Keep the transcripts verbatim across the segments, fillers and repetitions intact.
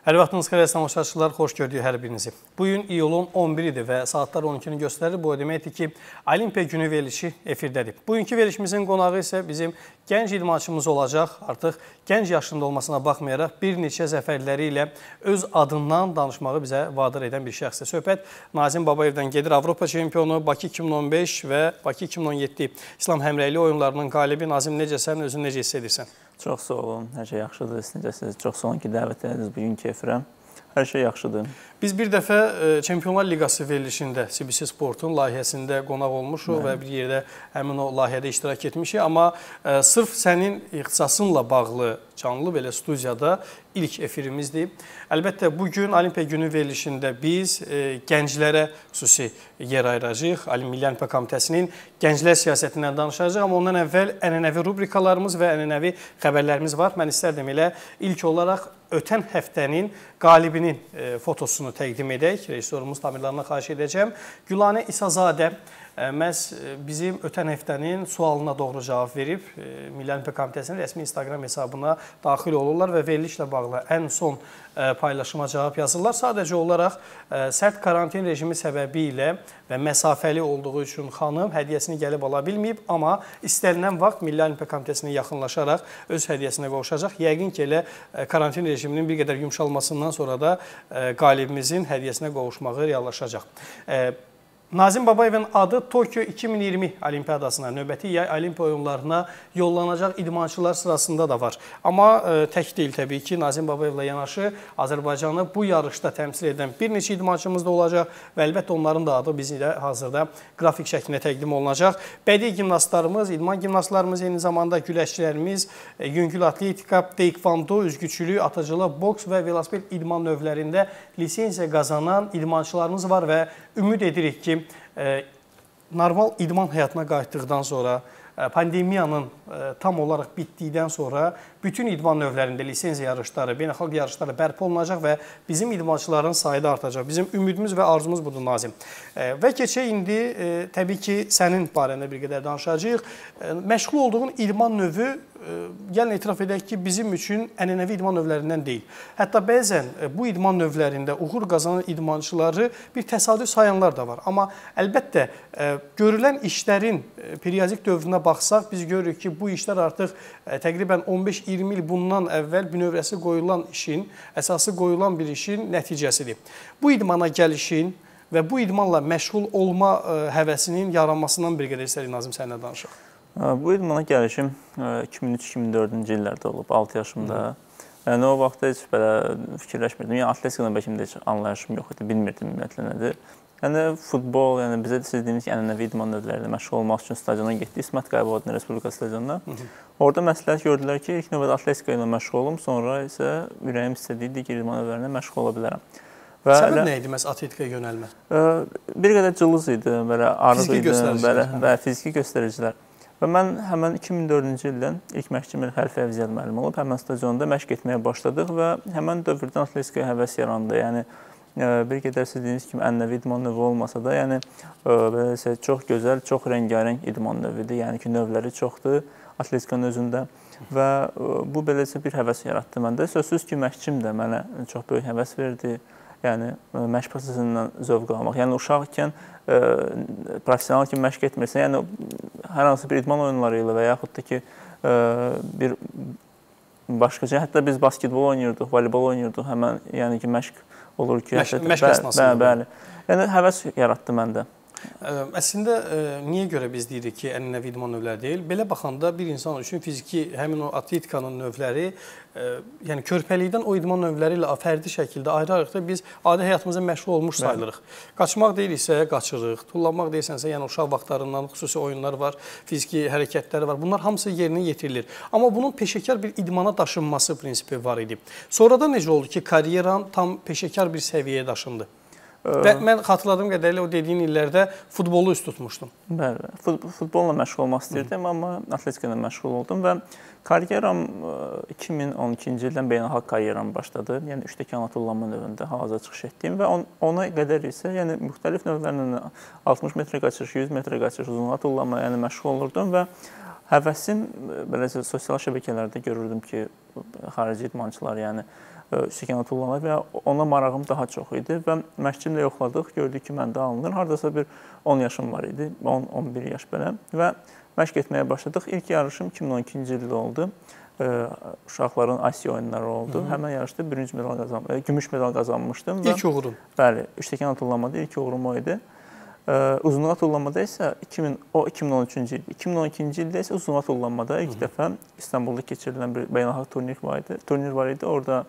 Hər vaxtınız xeyir, tamaşaçılar, xoş gördük hər birinizi. Bugün iyulun on biridir və saatlar on ikini göstərir. Bu deməkdir ki, Olimpiya günü verilişi efirdədir. Bugünkü verilişimizin qonağı isə bizim gənc idmançımız olacaq. Artıq gənc yaşında olmasına baxmayaraq bir neçə zəfərləri ilə öz adından danışmağı bizə vadir edən bir şəxsdir. Söhbət Nazim Babayevdən gedir. Avropa çempionu, Bakı iki min on beş və Bakı iki min on yeddi İslam Həmrəyli oyunlarının qalibi. Nazim, necəsən, özünü necə hiss edirsən? Çox sağ olun, hər şey yaxşıdır, siz necəsiniz? Çox sağ olun ki, dəvət ediniz bugünkü efirə. Hər şey yaxşıdır. Biz bir dəfə Çempionlar Liqası verilişində C B C Sportun layihəsində qonaq olmuşuq və bir yerdə həmin o layihədə iştirak etmişik. Amma ə, sırf sənin ixtisasınla bağlı canlı belə studiyada ilk efirimizdir. Əlbəttə, bugün Olimpiya günü verilişində biz ə, gənclərə xüsusi yer ayıracağıq. Milli Olimpiya Komitəsinin gənclər siyasətindən danışacağıq. Amma ondan əvvəl ənənəvi rubrikalarımız və ənənəvi xəbərlərimiz var. Mən istərdim elə ilk olaraq ötən həftənin qalibinin e, fotosunu təqdim edək. Rejissorumuz Tamirlarına xahiş edəcəm. Gülanə İsazadə e, məhz bizim ötən həftənin sualına doğru cavab verib. E, Milli Olimpiya Komitəsinin rəsmi Instagram hesabına daxil olurlar və verilişlə bağlı ən son e, paylaşıma cavab yazırlar. Sadəcə olaraq e, sərt karantin rejimi səbəbi ilə və məsafəli olduğu üçün xanım hədiyyəsini gəlib ala bilməyib, amma istənilən vaxt Milli Olimpiya Komitəsinə yaxınlaşaraq öz hədiyyəsinə qovuşacaq. Yəqin ki, elə e, karantin rejiminin bir qədər yumşalmasından sonra da e, qalibimizin hədiyyəsinə qovuşmağı reallaşacaq. E, Nazim Babayevin adı Tokyo iki min iyirmi Olimpiyadasına, növbəti yay Olimpiya oyunlarına yollanacaq idmançılar sırasında da var. Amma e, tək deyil təbii ki, Nazim Babayevlə yanaşı Azərbaycanı bu yarışda təmsil edən bir neçə idmançımız da olacaq və əlbəttə onların da adı bizə hazırda qrafik şəklində təqdim olunacaq. Bədii gimnastlarımız, idman gimnastlarımız, eyni zamanda güləşçilərimiz, e, yüngül atletika, taekwondo, üzgüçülük, atıcılıq, boks və velosiped idman növlərində lisenziya qazanan idmançılarımız var və ümid edirik ki, E, normal idman həyatına qayıtdıqdan sonra, e, pandemiyanın e, tam olaraq bitdikdən sonra bütün idman növlərində lisenziya yarışları, beynəlxalq yarışları bərpa olunacaq və bizim idmançıların sayı da artacaq. Bizim ümidimiz və arzumuz budur, Nazim. E, və keçək indi, e, təbii ki, sənin barəndə bir qədər danışacağıq. E, məşğul olduğun idman növü, e, gəlin etiraf edək ki, bizim üçün ənənəvi idman növlərindən deyil. Hətta bəzən e, bu idman növlərində uğur qazanan idmançıları bir təsadüf sayanlar da var. Amma əlbəttə, e, görülən işlərin e, periodik dövrünə baxsaq, biz görürük ki, bu işlər artıq e, təqribən on beş iyirmi il bundan əvvəl bünövrəsi qoyulan işin, əsası qoyulan bir işin nəticəsidir. Bu idmana gəlişin və bu idmanla məşğul olma ə, həvəsinin yaranmasından bir qədər istədik, Nazim, səninlə danışaq. Bu idmana gəlişim iki min üç iki min dördüncü illərdə olub, altı yaşımda. Yəni, o vaxtda heç belə fikirləşmirdim. Yəni, atletikada bəlkə heç anlayışım yox idi, bilmirdim ümumiyyətlə nədir. Yəni, futbol, yəni bizə siz dediyiniz ki, ənənəvi idman növlərində məşğul olmaq üçün stadiona getdik, İsmət Qayıbov adına Respublika stadionuna. Orada məsləhət gördülər ki, ilk növbədə atletika ilə məşğul olum, sonra isə ürəyim istədiyi digər idman növlərində məşğul ola bilərəm. Səbəb nə idi məhz atletikaya yönəlmə? Bir qədər cılız idi, belə arıq idi, və fiziki göstəricilər. Və mən həmən iki min dördüncü ildən ilk məşqçim Xəlifə Əvziyyət müəllim olub, həmən stadionda məşq etməyə başladıq və həmən dövrdən atletikaya həvəs yarandı. Yəni, bir qədər siz dediyiniz kimi ənənəvi idman növü olmasa da, yəni beləsə çox gözəl, çox rəngarəng idman növüdür. Yəni ki, növləri çoxdur atletikanın özündə və bu beləsə bir həvəs yaratdı məndə. Sözsüz ki, məşqçim də mənə çox böyük həvəs verdi. Yəni məşq prosesindən zövq almaq. Yəni uşaq ikən professional kimi məşq etmirsən, yəni hər hansı bir idman oyunları ilə və yaxud da ki bir başqaca, hətta biz basketbol oynayırdıq, voleybol oynayırdıq, həmən yəni ki, məşq olur ki, məşq əsnasında. Bəli, yəni həvəs yaratdı məndə. Əslində, niyə görə biz deyirik ki, ənənəvi idman növləri deyil? Belə baxanda bir insan üçün fiziki, həmin o atletikanın növləri, yəni körpəlikdən o idman növləri ilə fərdi şəkildə ayrı-ayrıqda biz adi həyatımıza məşğul olmuş sayılırıq. Qaçmaq deyilsə, qaçırıq. Tullamaq deyilsənsə, yəni uşaq vaxtlarından xüsusi oyunlar var, fiziki hərəkətlər var. Bunlar hamısı yerinə yetirilir. Amma bunun peşəkar bir idmana daşınması prinsipi var idi. Sonrada necə oldu ki, karyeran tam peşəkar bir səviyyəyə daşındı? Və mən xatırladığım qədərilə o dediyin illərdə futbolu üst tutmuşdum. Bəli, futbolla məşğul olmaq istəyirdim, amma atletika ilə məşğul oldum və karyeram iki min on ikinci ildən beynəlxalq karyeram başladı. Yəni üç təkan atıllanma növündə hal-hazırda çıxış etdiyim və ona qədər isə yəni müxtəlif növlərlə altmış metrə qaçış, yüz metrə qaçış, uzun atıllanma yəni məşğul olurdum və həvəsim beləcə sosial şəbəkələrdə görürdüm ki, xarici idmançılar yəni stəkan tullama və ona marağım daha çox idi və məşqçimlə yoxladıq, gördük ki, məndə alınır. Hardasa bir on yaşım var idi, on on bir yaş belə və məşq etməyə başladıq. İlk yarışım iki min on ikinci ildə oldu. Uşaqların Asiya oyunları oldu. Hı -hı. Həmən yarışda birinci medal qazanmışdım, gümüş medal qazanmışdım. İlk uğurun? Bəli, stəkan tullamada ilk uğurum o idi. Uzunluğa tullanmada isə o iki min on üçüncü il, iki min on ikinci ildə isə uzunluğa tullanmada ilk Hı -hı. dəfə İstanbulda keçirilən bir beynəlxalq turnir var idi. Turnir var idi. Orada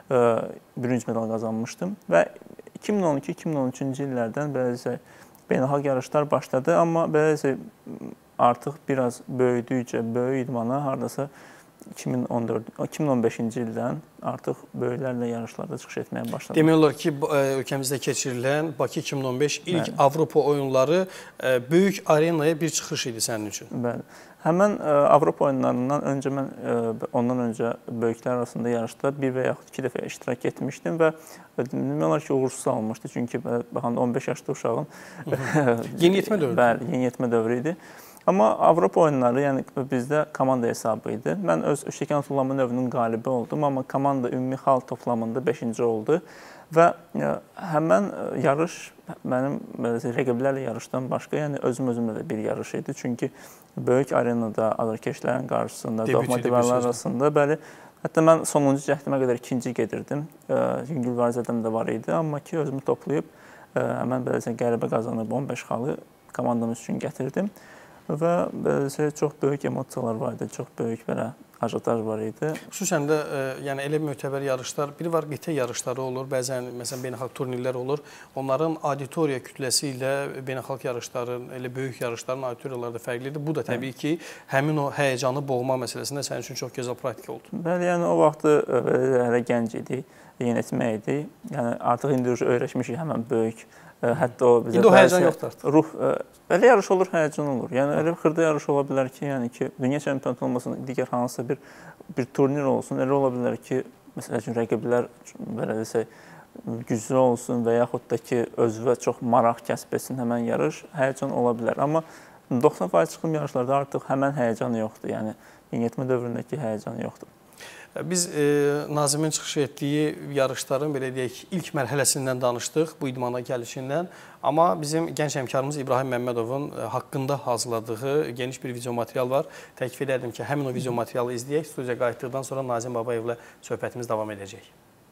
birinci medal qazanmışdım və iki min on iki iki min on üçüncü illərdən beləliklə beynəlxalq yarışlar başladı, amma beləliklə artıq biraz böyüdükcə, böyük idmana hardasa iki min on dörd iki min on beşinci ildən artıq böyüklərlə yarışlarda çıxış etməyə başladı. Demək olar ki, ölkəmizdə keçirilən Bakı iki min on beş ilk Bəli. Avropa oyunları böyük arenaya bir çıxış idi sənin üçün. Bəli. Həmən Avropa oyunlarından öncə mən ondan öncə böyüklər arasında yarışda bir və yaxud iki dəfə iştirak etmişdim və demək olar ki, uğursuz almışdı. Çünki baxanda on beş yaşlı uşağın yeniyetmə dövrü. Bəli, yeniyetmə dövrü idi. Amma Avropa oyunları, yəni bizdə komanda hesabı idi. Mən öz stəkan tullama növünün qalibi oldum, amma komanda ümumi xal toplamında beşinci oldu və həmən yarış mənim rəqiblərlə yarışdan başqa, yəni özüm özümlə də bir yarış idi. Çünki böyük arenada azarkeşlərin qarşısında, doğma divarlar arasında, bəli, hətta mən sonuncu cəhdimə qədər ikinci gedirdim. Yüngül varizədəm də var idi, amma ki, özümü toplayıb həmən beləsə qələbə qazanıb on beş xalı komandamız üçün gətirdim. Və beləsə çox böyük emosiyalar var idi, çox böyük belə ajotaj var idi. Xüsusən də yəni elə mötəbər yarışlar, biri var qitə yarışları olur, bəzən məsələn beynəlxalq turnirlər olur. Onların auditoriya kütləsi ilə beynəlxalq yarışların, elə böyük yarışların auditoriyaları da fərqlidir. Bu da təbii ki, həmin o həyəcanı boğma məsələsində sənin üçün çox gözəl praktika oldu. Bəli, yəni o vaxtı hələ gənc idi, yeniyetmə idi. Yəni artıq indi öyrəşmişik həmən böyük. Hətta o bizə İndi o həyəcan yoxdur artıq. Ruh, elə yarış olur, həyəcan olur. Yəni elə xırda yarış ola bilər ki, yəni ki, dünya çempionatı olmasın, digər hansısa bir bir turnir olsun, elə ola bilər ki, məsəl üçün rəqiblər belə desək güclü olsun və yaxud da ki, özünə çox maraq kəsb etsin həmən yarış, həyəcan ola bilər. Amma doxsan faiz çıxım yarışlarda artıq həmən həyəcan yoxdur. Yəni yeniyetmə dövründəki həyəcan yoxdur. Biz e, Nazimin çıxış etdiyi yarışların belə deyək, ilk mərhələsindən danışdıq, bu idmana gəlişindən. Amma bizim gənc həmkarımız İbrahim Məmmədovun haqqında hazırladığı geniş bir video material var. Təklif edərdim ki, həmin o video materialı izləyək. Studiya qayıtdıqdan sonra Nazim Babayevlə söhbətimiz davam edəcək.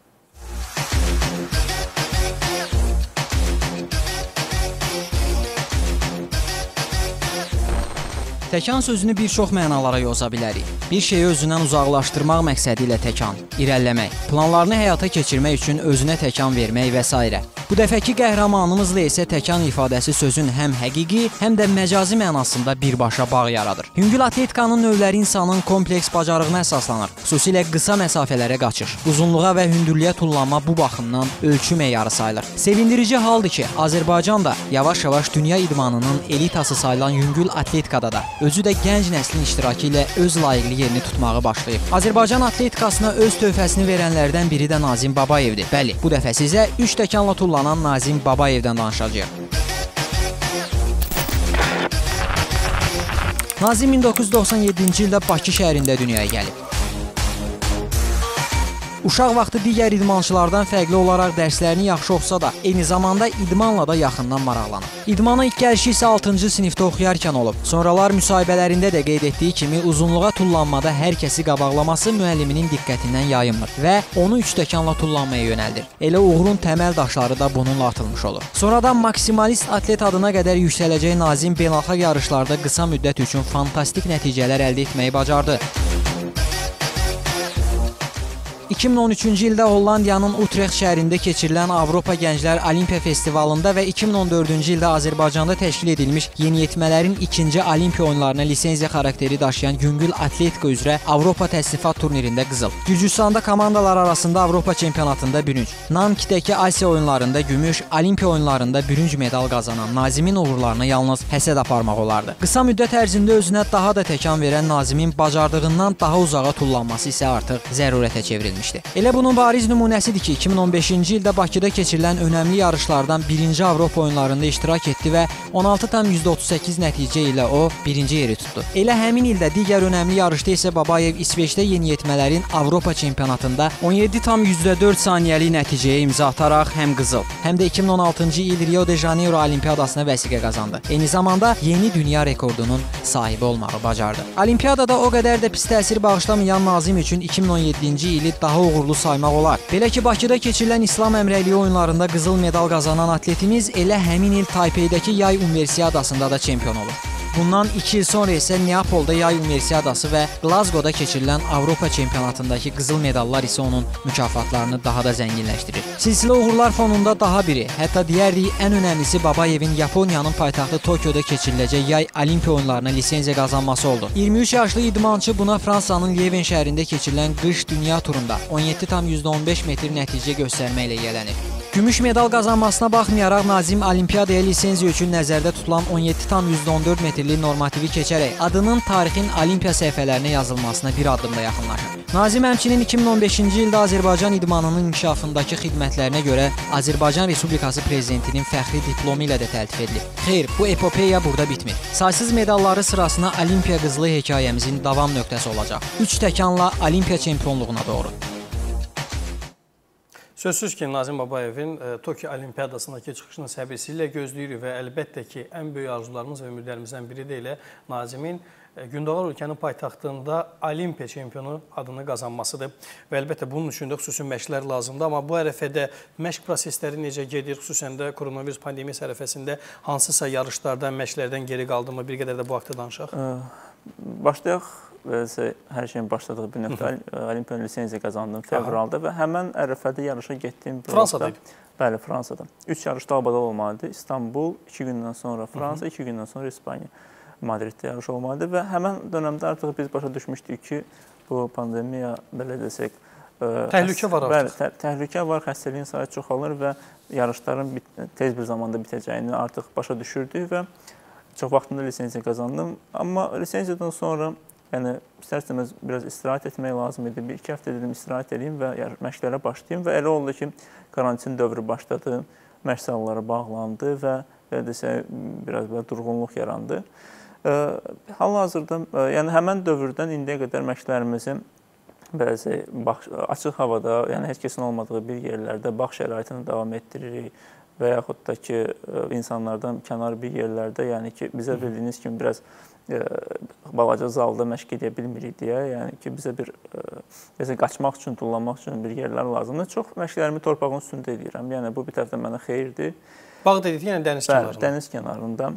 Təkan sözünü bir çox mənalara yoza bilərik. Bir şeyi özündən uzaqlaşdırmaq məqsədi ilə təkan, irəliləmək, planlarını həyata keçirmək üçün özünə təkan vermək və s. Bu dəfəki qəhrəmanımızla isə təkan ifadəsi sözün həm həqiqi, həm də məcazi mənasında birbaşa bağ yaradır. Yüngül atletikanın növləri insanın kompleks bacarığına əsaslanır. Xüsusilə qısa məsafələrə qaçış, uzunluğa və hündürlüyə tullanma bu baxımdan ölçü meyarı sayılır. Sevindirici haldır ki, Azərbaycan da yavaş-yavaş dünya idmanının elitası sayılan yüngül atletikada da özü də gənc nəslin iştirakı ilə öz layiqli yerini tutmağı başlayıb. Azərbaycan atletikasına öz töhfəsini verənlərdən biri də Nazim Babayevdir. Bəli, bu dəfə sizə üç təkanla tullanan Nazim Babayevdən danışacağıq. Nazim min doqquz yüz doxsan yeddinci ildə Bakı şəhərində dünyaya gəlib. Uşaq vaxtı digər idmançılardan fərqli olaraq dərslərini yaxşı oxusa da, eyni zamanda idmanla da yaxından maraqlanır. İdmana ilk gəlişi isə altıncı sinifdə oxuyarkən olub. Sonralar müsahibələrində də qeyd etdiyi kimi uzunluğa tullanmada hər kəsi qabaqlaması müəlliminin diqqətindən yayınmır və onu üç təkanla tullanmaya yönəldir. Elə uğurun təməl daşları da bununla atılmış olur. Sonradan maksimalist atlet adına qədər yüksələcək Nazim beynəlxalq yarışlarda qısa müddət üçün fantastik nəticələr əldə etməyi bacardı. iki min on üçüncü ildə Hollandiyanın Utrecht şəhərində keçirilən Avropa Gənclər Olimpiya Festivalında və iki min on dördüncü ildə Azərbaycanda təşkil edilmiş yeniyetmələrin ikinci Olimpiya oyunlarına lisenziya xarakteri daşıyan yüngül atletika üzrə Avropa təsnifat turnirində qızıl. Gürcüstanda komandalar arasında Avropa çempionatında bürünc, Nankidəki Asiya oyunlarında gümüş, Olimpiya oyunlarında bürünc medal qazanan Nazimin uğurlarına yalnız həsəd aparmaq olardı. Qısa müddət ərzində özünə daha da təkan verən Nazimin bacardığından daha uzağa tullanması isə artıq zərurətə çevrilmişdi. gəlmişdi. Elə bunun bariz nümunəsidir ki, iki min on beşinci ildə Bakıda keçirilən önəmli yarışlardan birinci Avropa oyunlarında iştirak etdi və on altı tam yüzdə otuz səkkiz nəticə ilə o birinci yeri tutdu. Elə həmin ildə digər önəmli yarışda isə Babayev İsveçdə yeniyetmələrin Avropa çempionatında on yeddi tam yüzdə dörd saniyəlik nəticəyə imza ataraq həm qızıl, həm də iki min on altıncı il Rio de Janeiro Olimpiyadasına vəsiqə qazandı. Eyni zamanda yeni dünya rekordunun sahibi olmağı bacardı. Olimpiyadada o qədər də pis təsir bağışlamayan Nazim üçün iki min on yeddinci ili daha uğurlu saymaq olar. Belə ki, Bakıda keçirilən İslam əmrəliyi oyunlarında qızıl medal qazanan atletimiz elə həmin il Taypeydəki yay universiadasında da çempion olur. Bundan iki il sonra isə Neapolda yay universiadası və Glasgowda keçirilən Avropa çempionatındakı qızıl medallar isə onun mükafatlarını daha da zənginləşdirir. Silsilə uğurlar fonunda daha biri, hətta deyərdik ən önəmlisi Babayevin Yaponiyanın paytaxtı Tokyoda keçiriləcək yay olimpiya oyunlarına lisenziya qazanması oldu. iyirmi üç yaşlı idmançı buna Fransanın Lyeven şəhərində keçirilən qış dünya turunda on yeddi tam yüzdə on beş metr nəticə göstərməklə yələnir. Gümüş medal qazanmasına baxmayaraq Nazim Olimpiyadaya lisenziya üçün nəzərdə tutulan on yeddi tam yüzdə on dörd metrlik normativi keçərək adının tarixin olimpiya səhifələrinə yazılmasına bir addımda yaxınlaşır. Nazim həmçinin iki min on beşinci ildə Azərbaycan idmanının inkişafındakı xidmətlərinə görə Azərbaycan Respublikası Prezidentinin fəxri diplomu ilə də təltif edilib. Xeyr, bu epopeya burada bitmir. Saysız medalları sırasına Olimpiya qızılı hekayəmizin davam nöqtəsi olacaq. Üç təkanla Olimpiya çempionluğuna doğru. Sözsüz ki, Nazim Babayevin e, Tokyo Olimpiyadasındakı çıxışını səbirsizliklə gözləyirik və əlbəttə ki, ən böyük arzularımız və ümidlərimizdən biri də elə Nazimin e, Gündoğar ölkənin paytaxtında Olimpiya çempionu adını qazanmasıdır. Və əlbəttə bunun üçün də xüsusi məşqlər lazımdır. Amma bu ərəfədə məşq prosesləri necə gedir, xüsusən də koronavirus pandemiyası ərəfəsində hansısa yarışlardan, məşqlərdən geri qaldımı, bir qədər də bu haqda danışaq? Başlayaq. Hər şeyin başladığı bir nöqtə Olimpiya lisenziya qazandım fevralda və həmən ərəfədə yarışa getdiyim Fransada idi. Bəli, Fransada. Üç yarışda abada olmalıdır. İstanbul, iki gündən sonra Fransa, iki gündən sonra İspaniya, Madriddə yarış olmalıdır və həmən dönəmdə artıq biz başa düşmüşdük ki, bu pandemiya, belə desək, təhlükə var artıq. Bəli, təhlükə var, xəstəliyin sayı çoxalır və yarışların tez bir zamanda bitəcəyini artıq başa düşürdük və çox vaxtında lisenziya qazandım. Amma lisenziyadan sonra yəni, istər-istəməz biraz istirahət etmək lazım idi. Bir iki həftə dedim, istirahət edeyim və məşqlərə başlayayım və elə oldu ki, karantin dövrü başladı, məşq salları bağlandı və belə desək, biraz belə durğunluq yarandı. Hal-hazırda, yəni həmən dövrdən indiyə qədər məşqlərimizi belə desək, açıq havada, yəni heç kəsin olmadığı bir yerlərdə bax şəraitini davam etdiririk və yaxud da ki, insanlardan kənar bir yerlərdə, yəni ki, bizə bildiyiniz kimi biraz balaca zalda məşq edə bilmirik deyə, yəni ki, bizə bir mesela, qaçmaq üçün, tullanmaq üçün bir yerlər lazımdır. Çox məşqlərimi torpağın üstündə edirəm, yəni bu bir tərəfdən mənə xeyirdir. Bağ dedik, yəni dəniz kənarında. Bəli, dəniz kənarında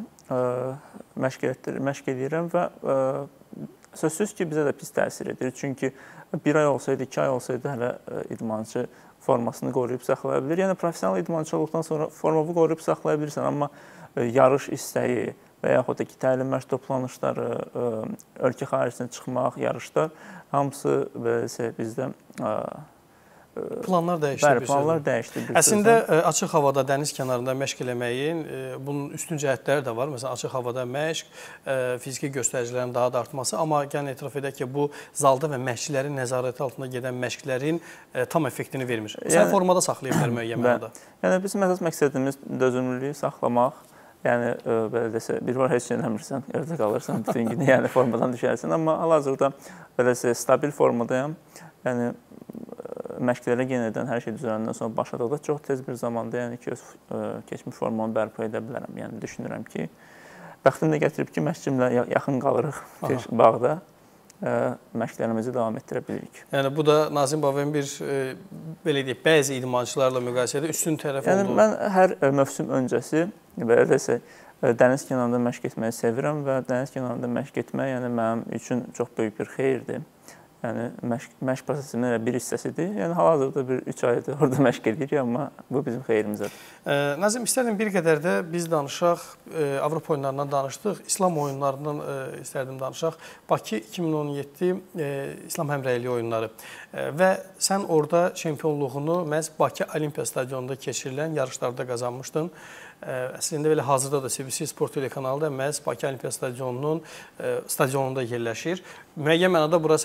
məşq edirəm və sözsüz ki, bizə də pis təsir edir. Çünki bir ay olsaydı, iki ay olsaydı hələ idmançı formasını qoruyub saxlaya bilir. Yəni, profesional idmançı olduqdan sonra formanı qoruyub saxlaya bilirsən, amma yarış istəyi və yaxud da ki, təlim məşq toplanışları, ölkə xaricinə çıxmaq, yarışlar, hamısı bizdə planlar dəyişdi. Bəli, planlar dəyişdi. Əslində, açıq havada, dəniz kənarında məşq eləməyin bunun üstün cəhətləri də var. Məsələn, açıq havada məşq, fiziki göstəricilərin daha da artması, amma gəlin etiraf edək ki, bu zalda və məşqçilərin nəzarəti altında gedən məşqlərin tam effektini vermir. Sən formada saxlaya bilər müəyyən mənada. Yəni, bizim əsas məqsədimiz dözümlülüyü saxlamaq. Yəni, belə desə, bir var heç eləmirsən, evdə qalırsan, bütün günü yəni formadan düşərsən. Amma hal-hazırda belə desə, stabil formadayam. Yəni, məşqlərə yenidən hər şey düzələndən sonra başladıqda çox tez bir zamanda, yəni ki, öz keçmiş formamı bərpa edə bilərəm. Yəni, düşünürəm ki, bəxtim də gətirib ki, məşqçimlə yaxın qalırıq bir bağda. Məşqlərimizi davam etdirə bilirik. Yəni, bu da Nazim Babayevin bir, belə deyək, bəzi idmançılarla müqayisədə üstün tərəf olduğu. Yəni, mən hər mövsüm öncəsi, belə desək, dəniz kənarında məşq etməyi sevirəm və dəniz kənarında məşq etmək yəni, mənim üçün çox böyük bir xeyirdir. Yəni, məşq prosesinin bir hissəsidir. Yəni, hal-hazırda bir üç aydır orada məşq edirik, amma bu bizim xeyrimizədir. Nazim, istərdim bir qədər də biz danışaq, Avropa oyunlarından danışdıq, İslam oyunlarından istərdim danışaq. Bakı iki min on yeddi İslam həmrəyliyi oyunları və sən orada çempionluğunu məhz Bakı Olimpiya stadionunda keçirilən yarışlarda qazanmışdın. Əslində belə hazırda da C B C Sport telekanalı da məhz Bakı Olimpiya stadionunun stadionunda yerləşir. Müəyyən mənada bura sənə doğma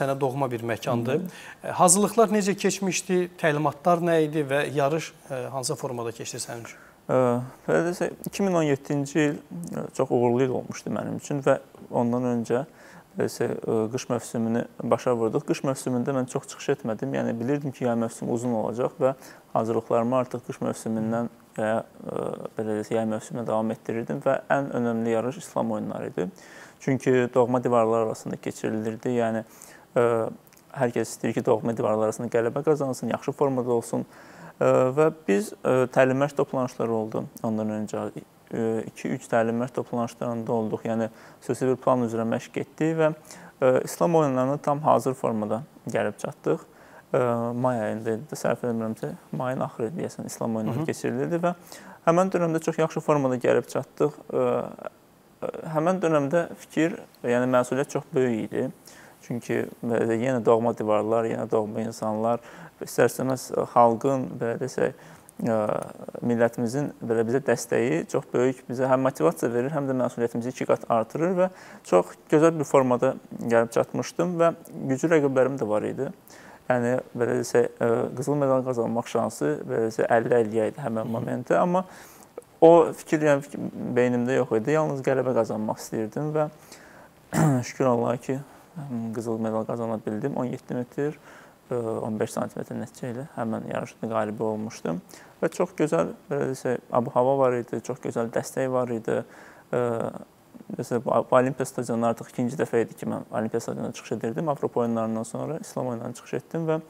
bir məkandır. Hazırlıqlar necə keçmişdi, təlimatlar nə idi və yarış hansı formada keçdi sənin üçün? Belə desək, iki min on yeddinci il çox uğurlu il olmuşdu mənim üçün və ondan öncə qış mövsümünü başa vurduq. Qış mövsümündə mən çox çıxış etmədim. Yəni bilirdim ki, yay mövsümü uzun olacaq və hazırlıqlarımı artıq qış mövsümündən və ya belə desək, yay mövsümünə davam etdirirdim və ən önəmli yarış İslam oyunları idi. Çünki doğma divarlar arasında keçirilirdi. Yəni hər kəs istəyir ki, doğma divarlar arasında qələbə qazansın, yaxşı formada olsun. Və biz təlim məşq toplanışları oldu ondan öncə. iki üç təlim məşq toplanışlarında olduq. Yəni xüsusi bir plan üzrə məşq etdik və İslam oyunlarına tam hazır formada gəlib çatdıq. May ayında idi, səhv etmirəmsə, mayın axırı deyəsən İslam oyunları keçirilirdi və həmən dönəmdə çox yaxşı formada gəlib çatdıq. Həmən dönəmdə fikir, yəni məsuliyyət çox böyük idi. Çünki yenə doğma divarlar, yenə doğma insanlar, istər-istəməz xalqın, belə desək, millətimizin belə bizə dəstəyi çox böyük, bizə həm motivasiya verir, həm də məsuliyyətimizi iki qat artırır və çox gözəl bir formada gəlib çatmışdım və güclü rəqiblərim də var idi. Yəni, belə desək, qızıl medal qazanmaq şansı, belə desək, əlli əlliyə idi həmən momentdə, amma o fikir, yəni, beynimdə yox idi, yalnız qələbə qazanmaq istəyirdim və şükür Allaha ki, qızıl medal qazana bildim, on yeddi metr, on beş santimetr nəticə ilə həmən yarışda qalibi olmuşdum və çox gözəl, belə desək, ab-hava var idi, çox gözəl dəstək var idi. Olimpiya stadionuna artıq ikinci dəfə idi ki, mən Olimpiya stadionuna çıxış edirdim. Avropa oyunlarından sonra İslam oyunlarına çıxış etdim və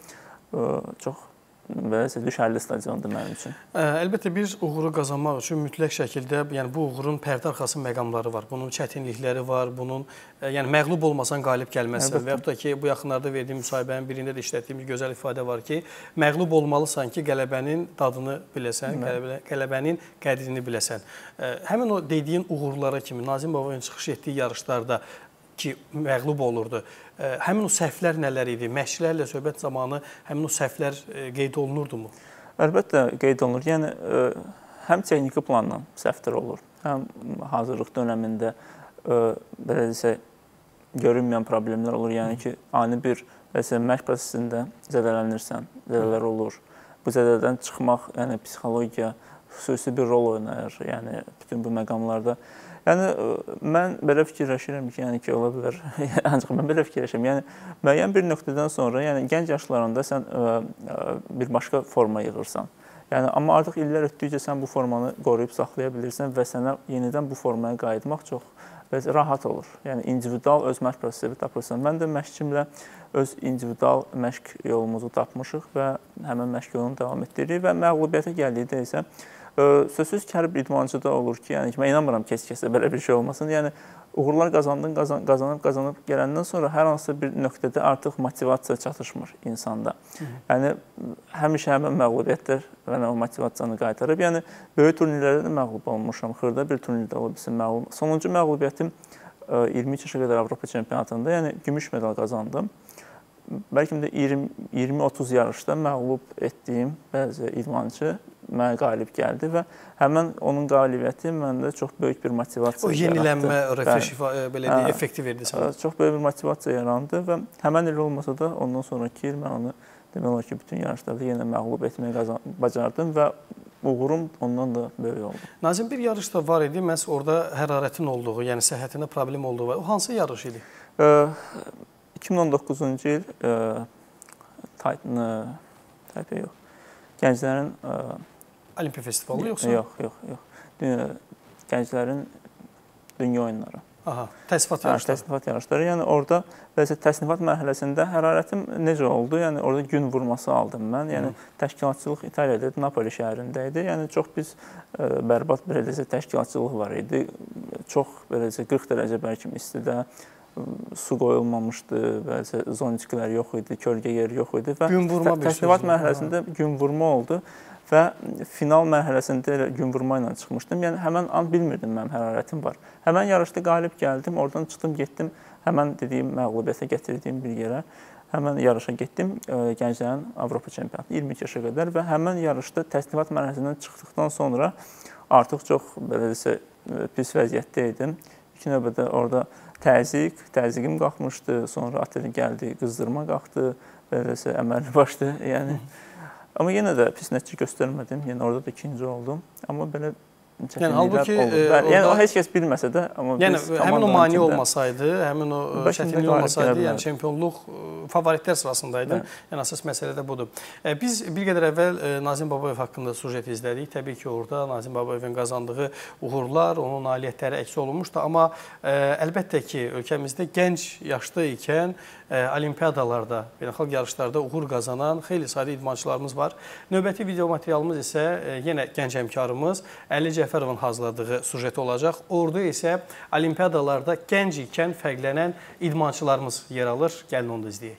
çox düşərli stadiondur mənim üçün. Əlbəttə, bir uğuru qazanmaq üçün mütləq şəkildə, yəni bu uğurun pərdə arxası məqamları var, bunun çətinlikləri var, bunun, yəni məğlub olmasan qalib gəlməzsən və yaxud da ki, bu yaxınlarda verdiyim müsahibənin birində də işlətdiyim bir gözəl ifadə var ki, məğlub olmalısan ki, qələbənin dadını biləsən, qələbənin qədrini biləsən. Həmin o dediyin uğurlara kimi Nazim Babayev çıxış etdiyi yarışlarda ki, məğlub olurdu. Həmin o səhvlər nələr idi? Məşqlərlə söhbət zamanı həmin o səhvlər qeyd olunurdu mu? Əlbəttə qeyd olunur. Yəni, həm texniki plandan səhvlər olur, həm hazırlıq dönəmində belə desək, görünməyən problemlər olur. Yəni ki, ani bir məşq prosesində zədələnirsən, zədələr olur. Bu zədədən çıxmaq, yəni psixologiya xüsusi bir rol oynayır, yəni bütün bu məqamlarda. Yəni, mən belə fikirləşirəm ki, yəni ki, ola bilər, ancaq mən belə fikirləşirəm, yəni müəyyən bir nöqtədən sonra, yəni gənc yaşlarında sən bir başqa forma yığırsan. Yəni, amma artıq illər ötdükcə sən bu formanı qoruyub saxlaya bilirsən və sənə yenidən bu formaya qayıtmaq çox rahat olur. Yəni, individual öz məşq prosesi tapırsan. Mən də məşqçimlə öz individual məşq yolumuzu tapmışıq və həmin məşq yolunu davam etdiririk və məğlubiyyətə gəldikdə isə sözsüz ki, hər bir idmançıda olur ki, yəni ki, mən inanmıram keç-keçsə belə bir şey olmasın. Yəni, uğurlar qazandın, qazanıb, qazanıb gələndən sonra hər hansı bir nöqtədə artıq motivasiya çatışmır insanda. Yəni, həmişə həmin məğlubiyyətlər mənə o motivasiyanı qaytarıb. Yəni, böyük turnirlərdə də məğlub olmuşam. Xırda bir turnirdə olabilirsin məğlub. Sonuncu məğlubiyyətim iyirmi üç yaşa qədər Avropa çempionatında, yəni gümüş medal qazandım. Bəlkə də iyirmi otuz yarışda məğlub etdiyim bəzi idmançı mənə qalib gəldi və həmən onun qalibiyyəti məndə çox böyük bir motivasiya yaratdı. O yenilənmə, refresh, belə deyək, effekti verdi sənə. Çox böyük bir motivasiya yarandı və həmən il olmasa da ondan sonraki il mən onu demək olar ki, bütün yarışlarda yenə məğlub etməyə bacardım və uğurum ondan da böyük oldu. Nazim, bir yarış da var idi, məhz orada hərarətin olduğu, yəni səhhətində problem olduğu var. O hansı yarış idi? iki min on doqquzuncu il Taipei yox, gənclərin Olimpiya festivalı yoxsa? Yox, yox, yox. Gənclərin dünya oyunları. Aha, təsnifat yarışları. Təsnifat yarışları. Yəni orada bəzi təsnifat mərhələsində hərarətim necə oldu? Yəni orada gün vurması aldım mən. Yəni təşkilatçılıq İtaliyada, Napoli şəhərində idi. Yəni çox biz bərbad belə desə təşkilatçılıq var idi. Çox belə desə qırx dərəcə bəlkə istidə su qoyulmamışdı, bəzi zoniklər yox idi, kölgə yeri yox idi və təsnifat mərhələsində gün vurma oldu və final mərhələsində elə gün vurma ilə çıxmışdım. Yəni həmən an bilmirdim mənim hərarətim var. Həmən yarışda qalib gəldim, oradan çıxdım, getdim, həmən dediyim məğlubiyyətə gətirdiyim bir yerə, həmən yarışa getdim, gənclərin Avropa çempionatı iyirmi iki yaşa qədər və həmən yarışda təsnifat mərhələsindən çıxdıqdan sonra artıq çox belə desə pis vəziyyətdə idim. İlk növbədə orada təzyiq, təzyiqim qalxmışdı, sonra ateli gəldi, qızdırma qalxdı, beləsə əməlli başdı, yəni. Amma yenə də pis nəticə göstərmədim, yəni orada da ikinci oldum, amma belə yəni, halbuki, oldu. e, yəni orada, o heç kəs bilməsə də, amma yəni, biz həmin o mani olmasaydı, həmin o çətinlik olmasaydı, yəni çempionluq favoritlər sırasındaydı. Yəni, əsas məsələ də budur. E, biz bir qədər əvvəl e, Nazim Babayev haqqında sujet izlədik. Təbii ki, orada Nazim Babayevin qazandığı uğurlar, onun nailiyyətləri əks olunmuşdu. Amma e, əlbəttə ki, ölkəmizdə gənc yaşda ikən e, olimpiyadalarda, beynəlxalq yarışlarda uğur qazanan xeyli sayda idmançılarımız var. Növbəti video materialımız isə e, yenə gənc həmkarımız Əli Cəfərovun hazırladığı sujet olacaq. Orada isə olimpiyadalarda gənc ikən fərqlənən idmançılarımız yer alır. Gəlin onu da izləyək.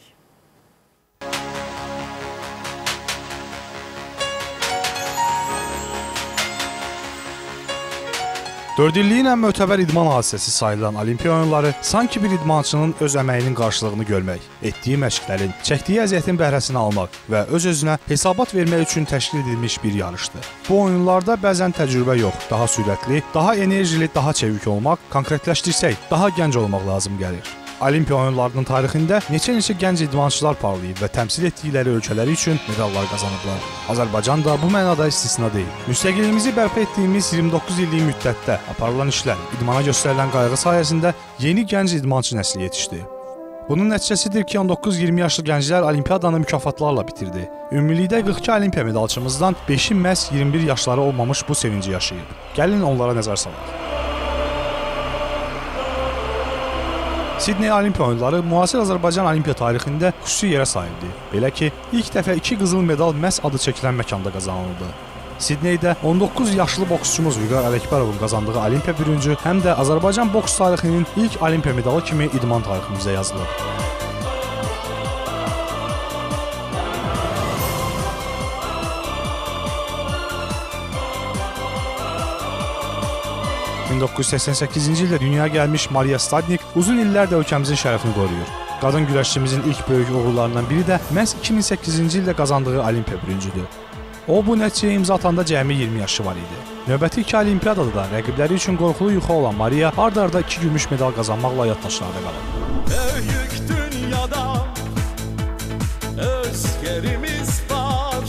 dörd illiyin ən mötəbər idman hadisəsi sayılan Olimpiya oyunları sanki bir idmançının öz əməyinin qarşılığını görmək, etdiyi məşqlərin, çəkdiyi əziyyətin bəhrəsini almaq və öz-özünə hesabat vermək üçün təşkil edilmiş bir yarışdır. Bu oyunlarda bəzən təcrübə yox, daha sürətli, daha enerjili, daha çevik olmaq, konkretləşdirsək, daha gənc olmaq lazım gəlir. Olimpiya oyunlarının tarixində neçə-neçə gənc idmançılar parlayıb və təmsil etdikləri ölkələri üçün medallar qazanıblar. Azərbaycan da bu mənada istisna deyil. Müstəqilliyimizi bərpa etdiyimiz iyirmi doqquz illik müddətdə aparılan işlər, idmana göstərilən qayğı sayəsində yeni gənc idmançı nəsli yetişdi. Bunun nəticəsidir ki, on doqquz iyirmi yaşlı gənclər olimpiyadanı mükafatlarla bitirdi. Ümumilikdə qırx iki olimpiya medalçımızdan beşi məhz iyirmi bir yaşları olmamış bu sevinci yaşayıb. Gəlin onlara nəzər salaq. Sidney Olimpiya oyunları müasir Azərbaycan Olimpiya tarixində xüsusi yerə sahibdir. Belə ki, ilk dəfə iki qızıl medal məhz adı çəkilən məkanda qazanıldı. Sidneydə on doqquz yaşlı boksçumuz Vüqar Ələkbərovun qazandığı Olimpiya bürüncü həm də Azərbaycan boks tarixinin ilk Olimpiya medalı kimi idman tariximizə yazılıb. min doqquz yüz səksən səkkizinci ildə dünyaya gəlmiş Mariya Stadnik uzun illərdə ölkəmizin şərəfini qoruyur. Qadın güləşçimizin ilk böyük uğurlarından biri də məhz iki min səkkizinci ildə qazandığı Olimpiya bürüncüdür. O, bu nəticəyə imza atanda cəmi iyirmi yaşı var idi. Növbəti iki olimpiyadada da rəqibləri üçün qorxulu yuxu olan Mariya ard-arda iki gümüş medal qazanmaqla yaddaşlarda qalıb. Böyük dünyada öz yerimiz var.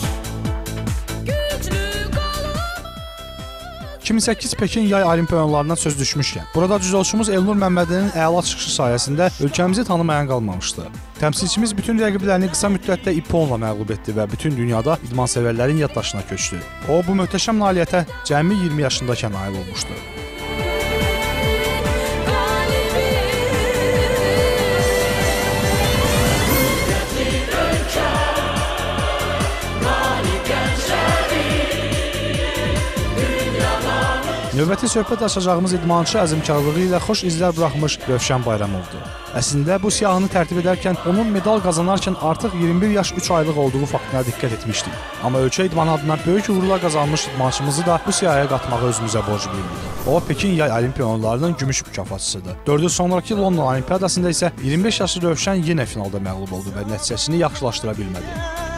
iki min səkkiz Pekin yay olimpiya oyunlarından söz düşmüşkən, burada cüdoçumuz Elnur Məmmədlinin əla çıxışı sayəsində ölkəmizi tanımayan qalmamışdı. Təmsilçimiz bütün rəqiblərini qısa müddətdə ipponla məğlub etdi və bütün dünyada idmansevərlərin yaddaşına köçdü. O, bu möhtəşəm nailiyyətə cəmi iyirmi yaşındakən nail olmuşdu. Növbəti söhbət açacağımız idmançı əzmkarlığı ilə xoş izlər buraxmış Rövşən Bayramovdur. Əslində, bu siyahını tərtib edərkən onun medal qazanarkən artıq iyirmi bir yaş üç aylıq olduğu faktına diqqət etmişdik. Amma ölkə idmanı adına böyük uğurlar qazanmış idmançımızı da bu siyahıya qatmağı özümüzə borcluyuq. O, Pekin yay olimpiya oyunlarının gümüş mükafatçısıdır. dörd il sonraki London olimpiyadasında isə iyirmi beş yaşlı Rövşən yenə finalda məğlub oldu və nəticəsini yaxşılaşdıra bilmədi.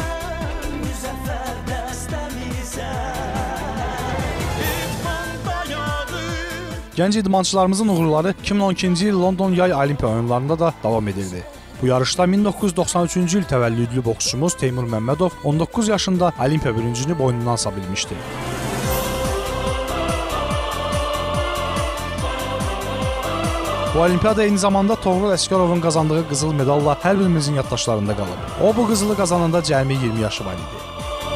Gənc idmançılarımızın uğurları iki min on ikinci il London yay olimpiya oyunlarında da davam edirdi. Bu yarışda min doqquz yüz doxsan üçüncü il təvəllüdlü boksçumuz Teymur Məmmədov on doqquz yaşında olimpiya bürüncünü boynundan asa bilmişdi. Bu olimpiyada eyni zamanda Toğrul Əsgərovun qazandığı qızıl medalla hər birimizin yaddaşlarında qalıb. O, bu qızılı qazananda cəmi iyirmi yaşı var idi.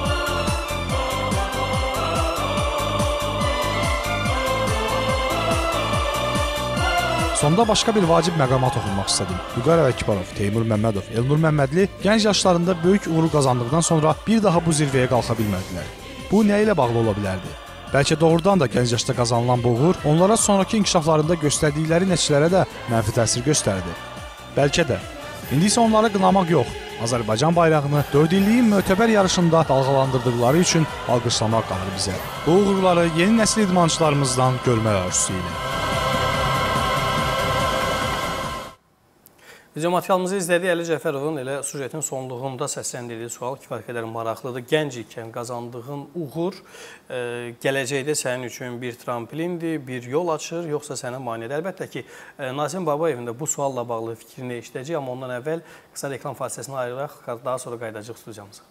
Sonda başqa bir vacib məqama toxunmaq istədim. Vüqar Ələkbərov, Teymur Məmmədov, Elnur Məmmədli gənc yaşlarında böyük uğur qazandıqdan sonra bir daha bu zirvəyə qalxa bilmədilər. Bu nə ilə bağlı ola bilərdi? Bəlkə doğrudan da gənc yaşda qazanılan bu uğur onlara sonraki inkişaflarında göstərdikləri nəticələrə də mənfi təsir göstərdi. Bəlkə də. İndi isə onları qınamaq yox, Azərbaycan bayrağını dörd illiyin mötəbər yarışında dalğalandırdıqları üçün alqışlamaq qalır bizə. Bu uğurları yeni nəsil idmançılarımızdan görmək arzusu ilə. Video materialımızı izlədik. Əli Cəfərovun elə sujetin sonluğunda səsləndirdiyi sual kifayət qədər maraqlıdır. Gənc ikən qazandığın uğur e, gələcəkdə sənin üçün bir trampolindir, bir yol açır, yoxsa sənə maneədir? Əlbəttə ki, e, Nazim Babayevin də bu sualla bağlı fikrini eşidəcək, amma ondan əvvəl qısa reklam fasiləsini ayıraq, daha sonra qayıdacaq studiyamıza.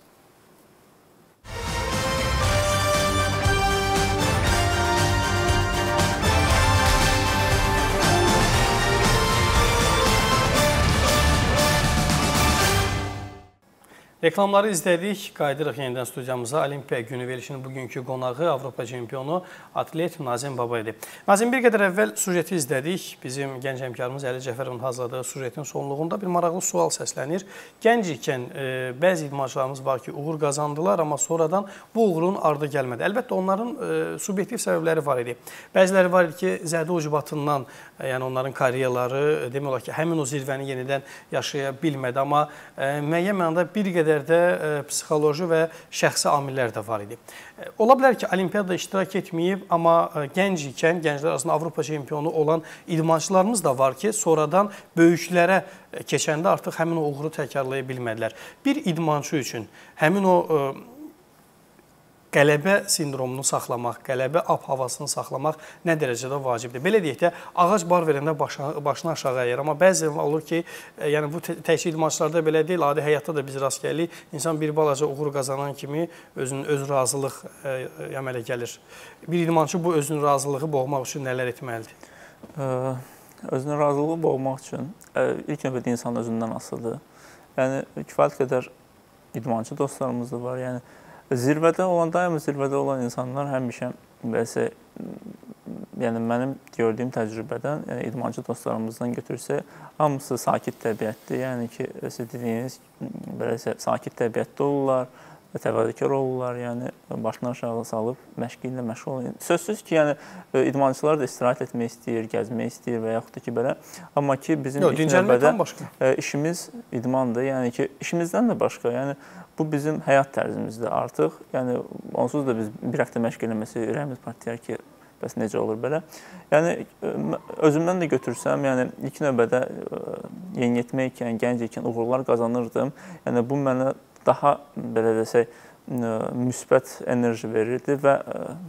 Reklamları izlədik, qayıdırıq yenidən studiyamıza. Olimpiya günü verilişinin bugünkü qonağı Avropa çempionu atlet Nazim Babayevdir. Nazim, bir qədər əvvəl sujeti izlədik. Bizim gənc həmkarımız Əli Cəfərovun hazırladığı sujetin sonluğunda bir maraqlı sual səslənir. Gənc ikən e, bəzi idmançılarımız var ki, uğur qazandılar, amma sonradan bu uğurun ardı gəlmədi. Əlbəttə, onların e, subyektiv səbəbləri var idi. Bəziləri var idi ki, zədə ucubatından, e, yəni onların karyeraları, e, demək olar ki, həmin o zirvəni yenidən yaşaya bilmədi. Amma e, müəyyən mənada bir qədər də e, psixoloji və şəxsi amillər də var idi. E, ola bilər ki, olimpiyada iştirak etməyib, amma e, gənc ikən, gənclər arasında Avropa çempionu olan idmançılarımız da var ki, sonradan böyüklərə e, keçəndə artıq həmin o uğuru təkrarlaya bilmədilər. Bir idmançı üçün həmin o e, qələbə sindromunu saxlamaq, qələbə ab-havasını saxlamaq nə dərəcədə vacibdir? Belə deyək də, ağac bar verəndə başına, başına aşağı əyir. Amma bəzən olur ki, e, yəni bu təkcə idmançılarda belə deyil, adi həyatda da biz rast gəlirik. İnsan bir balaca uğur qazanan kimi özünün öz razılıq e, əmələ gəlir. Bir idmançı bu özünün razılığı boğmaq üçün nələr etməlidir? Ə, özünün razılığı boğmaq üçün ə, ilk növbədə insan özündən asılıdır. Yəni, kifayət qədər idmançı dostlarımız da var. Yəni, zirvədə olan, daima zirvədə olan insanlar həmişə bəsə, yəni mənim gördüyüm təcrübədən, yəni idmançı dostlarımızdan götürsək, hamısı sakit təbiətdir. Yəni ki, siz dediyiniz beləsə sakit təbiətdə olurlar, təvazökar olurlar, yəni başını aşağı salıb məşqi ilə məşğul olur. Sözsüz ki, yəni idmançılar da istirahət etmək istəyir, gəzmək istəyir və yaxud da ki belə. Amma ki bizim ilk növbədə işimiz idmandır. Yəni ki, işimizdən də başqa. Yəni bu bizim həyat tərzimizdir artıq. Yəni onsuz da biz bir həftə məşq eləməsi ürəyimiz partlayar ki, bəs necə olur belə. Yəni özümdən də götürsəm, yəni ilk növbədə yeniyetmə ikən, gənc ikən uğurlar qazanırdım. Yəni bu mənə daha belə desək müsbət enerji verirdi və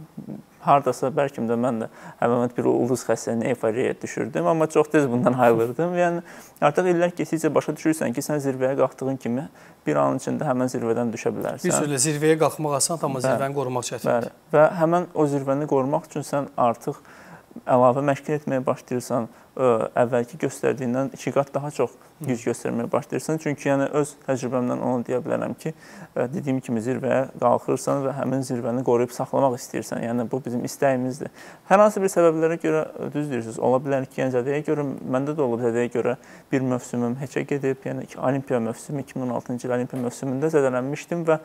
hardasa bəlkə də mən də həmən bir ulduz xəstəliyinə, eyfariyaya düşürdüm, amma çox tez bundan ayrılırdım. Yəni artıq illər keçdikcə başa düşürsən ki, sən zirvəyə qalxdığın kimi bir anın içində həmən zirvədən düşə bilərsən. Bir sözlə zirvəyə qalxmaq asan, amma zirvəni qorumaq çətindir. Və həmən o zirvəni qorumaq üçün sən artıq əlavə məşq etməyə başlayırsan, əvvəlki göstərdiyindən iki qat daha çox güc göstərməyə başlayırsan. Çünki yəni öz təcrübəmdən onu deyə bilərəm ki, dediyim kimi zirvəyə qalxırsan və həmin zirvəni qoruyub saxlamaq istəyirsən. Yəni bu bizim istəyimizdir. Hər hansı bir səbəblərə görə düz deyirsiniz. Ola bilər ki, yəni zədəyə görə, məndə də olub zədəyə görə bir mövsümüm heçə gedib, yəni Olimpiya mövsümü iki min on altıncı il Olimpiya mövsümündə zədələnmişdim və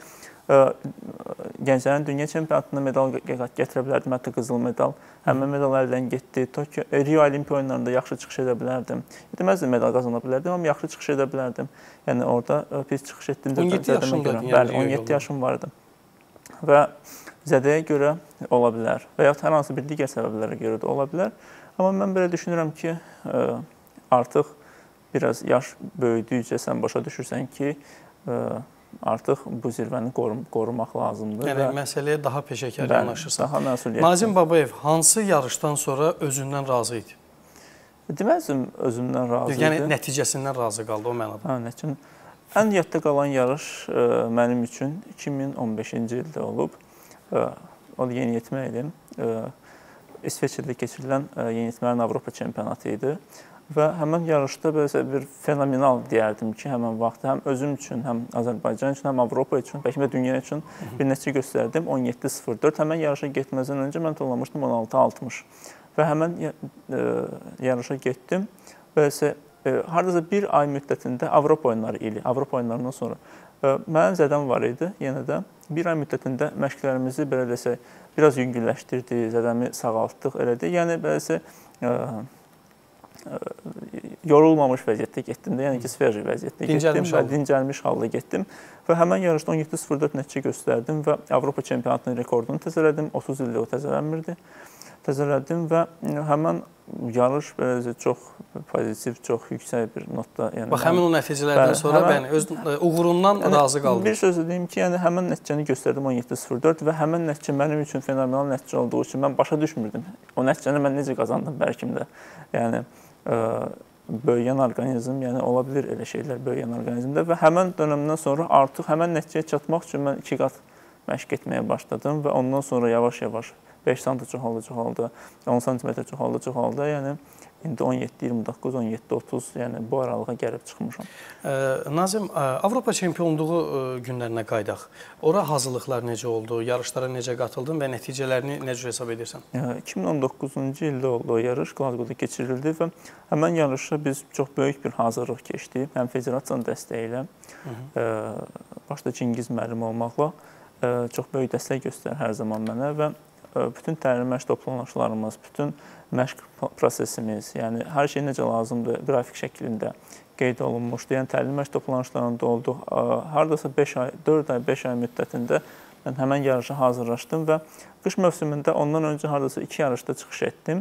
gənclərin dünya çempionatında medal gətirə bilərdim, hətta qızıl medal. Həmin medal əldən getdi. Tokyo, Rio Olimpiya oyunlarında yaxşı çıxış edə bilərdim. Deməzdim medal qazana bilərdim, amma yaxşı çıxış edə bilərdim. Yəni orada pis çıxış etdim. on yeddi yaşındaydın. Bəli, on yeddi yaşım vardı. Və zədəyə görə ola bilər və yaxud hər hansı bir digər səbəblərə görə də ola bilər. Amma mən belə düşünürəm ki, artıq biraz yaş böyüdükcə sən başa düşürsən ki, artıq bu zirvəni qorumaq lazımdır. Yəni, məsələyə daha peşəkar yanaşırsan. Daha məsuliyyətli. Nazim Babayev hansı yarışdan sonra özündən razı idi? Deməzdim, özümdən razı idi. Yəni, nəticəsindən razı qaldı o mənada. Hə, nəticəsindən. Ən yadda qalan yarış mənim üçün iki min on beşinci ildə olub. O da yeniyetmə idi. İsveçrədə keçirilən yeniyetmələrin Avropa çempionatı idi. Və həmən yarışda belə bir fenomenal deyərdim ki, həmən vaxtda həm özüm üçün, həm Azərbaycan üçün, həm Avropa üçün, bəlkə də dünya üçün bir nəticə göstərdim. on yeddi sıfır dörd. Həmən yarışa getməzdən öncə mən toplamışdım on altı altmış. Və həmən yarışa getdim və hardasa bir ay müddətində Avropa oyunları ili, Avropa oyunlarından sonra mənim zədəm var idi yenə də. Bir ay müddətində məşqlərimizi belə desək, biraz yüngülləşdirdi, zədəmi sağaltdıq, elədi. Yəni beləsə yorulmamış vəziyyətdə getdim də, yəni ki, sveji vəziyyətdə getdim, dincəlmiş halda getdim və həmən yarışda on yeddi sıfır dörd nəticə göstərdim və Avropa çempionatının rekordunu təzələdim, otuz ildə o təzələnmirdi təzələdim və həmən yarış belə çox pozitiv, çox yüksək bir notda. Yəni bax, həmin o nəticələrdən sonra həmən, bəli, öz uğurundan yəni, razı qaldım. Bir sözü deyim ki, yəni həmən nəticəni göstərdim on yeddi sıfır dörd və həmən nəticə mənim üçün fenomenal nəticə olduğu üçün mən başa düşmürdüm. O nəticəni mən necə qazandım bəlkə də. Yəni ə, böyüyən orqanizm, yəni ola bilir elə şeylər böyüyən orqanizmdə və həmən dönəmdən sonra artıq həmən nəticəyə çatmaq üçün mən iki qat məşq etməyə başladım və ondan sonra yavaş-yavaş beş santimetr çoxaldı, çoxaldı, on santimetr çoxaldı, çoxaldı. Yəni indi on yeddi iyirmi doqquz, on yeddi otuz, yəni bu aralığa gəlib çıxmışam. Ə, Nazim, Avropa çempionluğu günlərinə qaydaq. Ora hazırlıqlar necə oldu? Yarışlara necə qatıldın və nəticələrini necə hesab edirsən? iki min on doqquzuncu ildə oldu o yarış, Glasgow-da keçirildi və həmən yarışa biz çox böyük bir hazırlıq keçdik. Həm federasiyanın dəstəyi ilə, ə, başda Çingiz müəllim olmaqla ə, çox böyük dəstək göstərir hər zaman mənə və bütün təlim məşq toplanışlarımız, bütün məşq prosesimiz, yəni hər şey necə lazımdır, qrafik şəklində qeyd olunmuşdu. Yəni təlim məşq toplanışlarında olduq. Hardasa beş ay, dörd ay, beş ay müddətində mən həmən yarışa hazırlaşdım və qış mövsümündə ondan öncə hardasa iki yarışda çıxış etdim.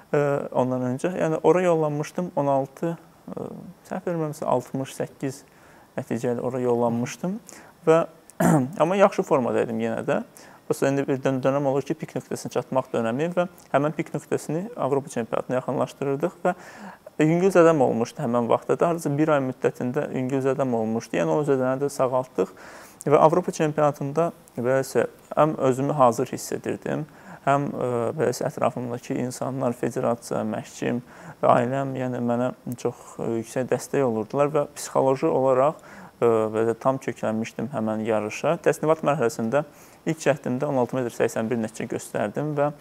Ondan öncə, yəni ora yollanmışdım on altı, səhv verməmsə altmış səkkiz nəticəli ora yollanmışdım və amma yaxşı formada idim yenə də. Prosta indi bir dönəm olur ki, pik nöqtəsinə çatmaq dönəmi və həmən pik nöqtəsini Avropa çempionatına yaxınlaşdırırdıq və yüngül zədəm olmuşdu həmən vaxtda da. Hardasa bir ay müddətində yüngül zədəm olmuşdu. Yəni o zədəni də sağaltdıq və Avropa çempionatında beləsə həm özümü hazır hiss edirdim, həm beləsə ətrafımdakı insanlar, federasiya, məşqçim və ailəm yəni mənə çox yüksək dəstək olurdular və psixoloji olaraq belə tam köklənmişdim həmən yarışa. Təsnimat mərhələsində ilk cəhdimdə on altı metr səksən bir nəticə göstərdim və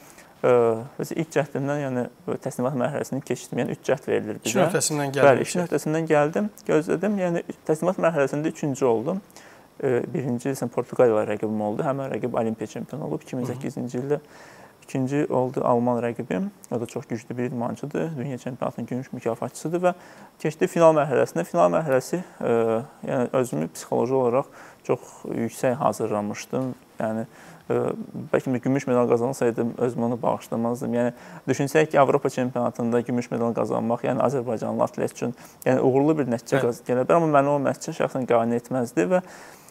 ə, ilk cəhdimdən yəni təsnimat mərhələsini keçdim. Yəni üç cəhd verilir bizə. İki nöqtəsindən gəldim. Bəli, iki nöqtəsindən gəldim, gözlədim. Yəni təsnimat mərhələsində üçüncü oldum. Birinci isə Portuqaliya rəqibim oldu. Həmən rəqib Olimpiya çempionu olub. iki min səkkizinci ildə ikinci oldu Alman rəqibim. O da çox güclü bir idmançıdır. Dünya çempionatının gümüş mükafatçısıdır və keçdi final mərhələsinə. Final mərhələsi ə, yəni özümü psixoloji olaraq çox yüksək hazırlamışdım. Yəni ə, bəlkə də gümüş medal qazansaydım özümü onu bağışlamazdım. Yəni düşünsək ki, Avropa çempionatında gümüş medal qazanmaq, yəni Azərbaycanlı atlet üçün yəni uğurlu bir nəticə evet. gələ bilər, amma məni o nəticə şəxsən qane etməzdi və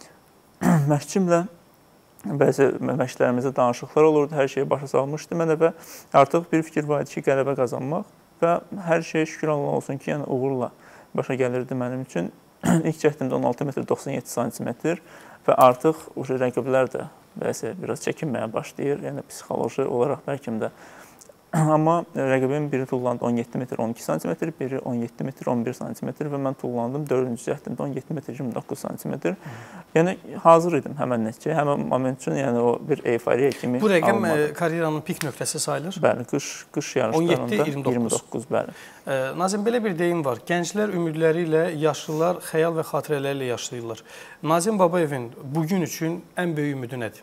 məşqçimlə bəzi məşqlərimizdə danışıqlar olurdu, hər şeyi başa salmışdı mənə və artıq bir fikir var idi ki, qələbə qazanmaq və hər şey şükür Allah olsun ki, yəni uğurla başa gəlirdi mənim üçün. İlk cəhdimdə on altı metr doxsan yeddi santimetr və artıq rəqiblər də bəzi biraz çəkinməyə başlayır, yəni psixoloji olaraq bəlkə də. Amma rəqibim biri tullandı on yeddi metr on iki santimetr, biri on yeddi metr on bir santimetr və mən tullandım dördüncü cəhdimdə on yeddi metr iyirmi doqquz santimetr. Yəni hazır idim həmən nəticəyə, həmən moment üçün yəni o bir euforiya kimi. Bu rəqəm karyeranın pik nöqtəsi sayılır? Bəli, qış qış yarışlarında iyirmi doqquz, bəli. Nazim, belə bir deyim var. Gənclər ümidləri ilə, yaşlılar xəyal və xatirələri ilə yaşayırlar. Nazim Babayevin bugün üçün ən böyük ümidi nədir?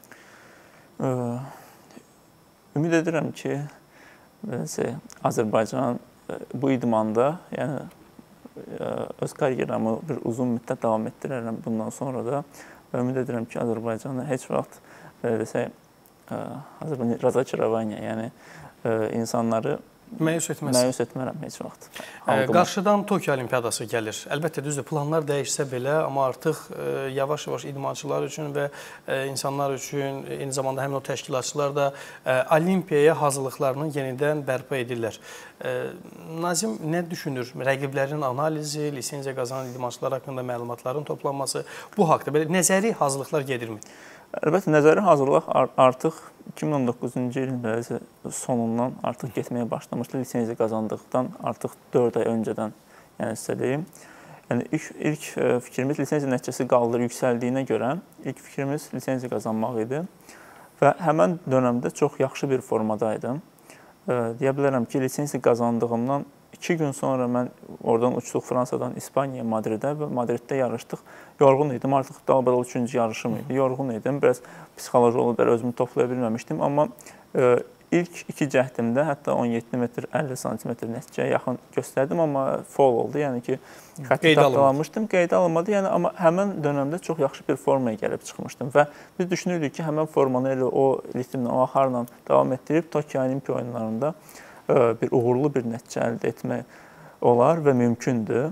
Ümid edirəm ki, Azərbaycan bu idmanda, yəni öz karyeramı bir uzun müddət davam etdirərəm bundan sonra da. Ümid edirəm ki, Azərbaycanı heç vaxt desək Azərbaycan razoçarovaniya, yəni insanları məyus etməz. Məyus etmərəm heç vaxt. Qarşıdan Tokyo Olimpiyadası gəlir. Əlbəttə düzdür, planlar dəyişsə belə, amma artıq yavaş-yavaş idmançılar üçün və insanlar üçün, eyni zamanda həmin o təşkilatçılar da Olimpiyaya hazırlıqlarını yenidən bərpa edirlər. Nazim, nə düşünür? Rəqiblərin analizi, lisenziya qazanan idmançılar haqqında məlumatların toplanması, bu haqda belə nəzəri hazırlıqlar gedirmi? Əlbəttə, nəzəri hazırlıq artıq iki min on doqquzuncu ilin sonundan artıq getməyə başlamışdı. Lisenziya qazandıqdan artıq dörd ay öncədən, yəni sizə deyim. Yəni ilk, ilk fikrimiz lisenziya nəticəsi qaldır yüksəldiyinə görə ilk fikrimiz lisenziya qazanmaq idi və həmən dönəmdə çox yaxşı bir formadaydım. Deyə bilərəm ki, lisenziya qazandığımdan iki gün sonra mən oradan uçduq Fransadan İspaniya, Madridə və Madriddə yarışdıq. Yorğun idim, artıq dalbadal üçüncü yarışım idi. Yorğun idim, biraz psixoloji olub, özümü toplaya bilməmişdim. Amma ilk iki cəhdimdə hətta on yeddi metr əlli santimetr nəticəyə yaxın göstərdim, amma foul oldu. Yəni ki, xətti tapdalamışdım, qeydə alınmadı. Yəni amma həmin dönəmdə çox yaxşı bir formaya gəlib çıxmışdım və biz düşünürdük ki, həmin formanı elə o ritmlə, o axarla davam etdirib Tokyo Olimpiya oyunlarında bir uğurlu bir nəticə əldə etmək olar və mümkündür.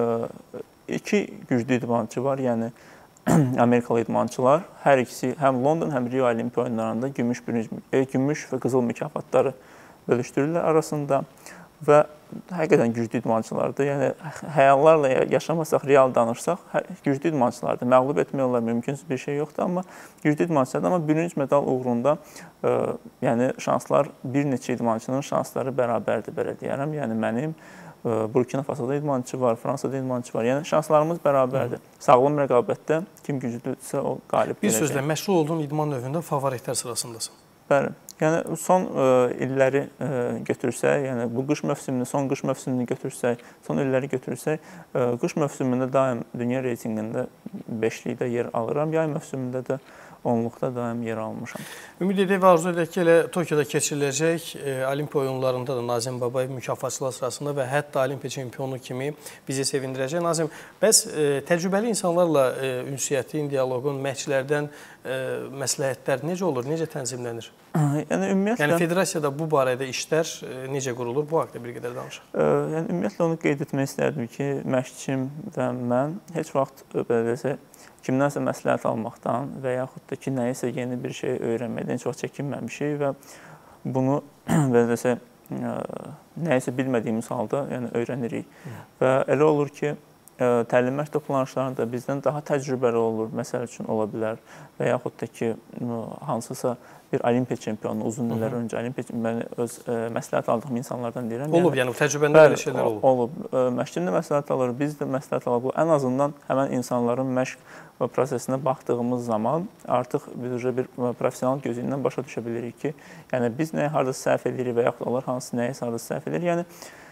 İki güclü idmançı var, yəni Amerikalı idmançılar. Hər ikisi həm London, həm Rio Olimpiya oyunlarında gümüş, gümüş və qızıl mükafatları bölüşdürürlər arasında və həqiqətən güclü idmançılardır. Yəni xəyallarla yaşamasaq, real danışsaq, güclü idmançılardır. Məğlub etmək olar, mümkünsüz bir şey yoxdur, amma güclü idmançılardır. Amma bürünc medal uğrunda ə, yəni şanslar, bir neçə idmançının şansları bərabərdir, belə deyərəm. Yəni mənim Burkina Fasoda idmançı var, Fransada idmançı var. Yəni şanslarımız bərabərdir. Hı. Sağlam rəqabətdə kim güclüdürsə o qalib bir sözlə məşğul olduğun idman növündə favoritlər sırasındasın. Bəli. Yəni son ə, illəri ə, götürsək, yəni bu qış mövsümünü, son qış mövsümünü götürsək, son illəri götürsək, ə, qış mövsümündə daim dünya reytinqində beşlikdə yer alıram. Yay mövsümündə də onluqda daim yer almışam. Ümid edək və arzu edək ki, elə Tokyoda keçiriləcək e, Olimpiya oyunlarında da Nazim Babayev mükafatçılar sırasında və hətta Olimpiya çempionu kimi bizi sevindirəcək. Nazim, bəs e, təcrübəli insanlarla e, ünsiyyətin, dialoqun, məşqçilərdən e, məsləhətlər necə olur, necə tənzimlənir? Yəni ümumiyyətlə, yəni federasiyada bu barədə işlər e, necə qurulur? Bu haqqda bir qədər danışaq. E, yəni ümumiyyətlə onu qeyd etmək istərdim ki, məşqçim və mən heç vaxt belə desək kimdənsə məsləhət almaqdan və yaxud da ki, nəyisə yeni bir şey öyrənməkdən heç vaxt çəkinməmişik və bunu belə desək, nəyisə bilmədiyimiz halda yəni, öyrənirik. Hı. Və elə olur ki, təlim məşq toplanışlarında bizdən daha təcrübəli olur, məsəl üçün ola bilər və yaxud da ki, hansısa bir Olimpiya çempionu uzun illər öncə Olimpiya mən öz ə, məsləhət aldığım insanlardan deyirəm. Olub, yəni, yəni təcrübəndə belə şeylər olub. Olub. Məşqçim də məsləhət alır, biz də məsləhət alır. Ən azından həmən insanların məşq prosesinə baxdığımız zaman artıq biz bir professional gözü ilə başa düşə bilirik ki, yəni biz nəyə harada səhv edirik və yaxud onlar hansı nəyə harada səhv edir. Yəni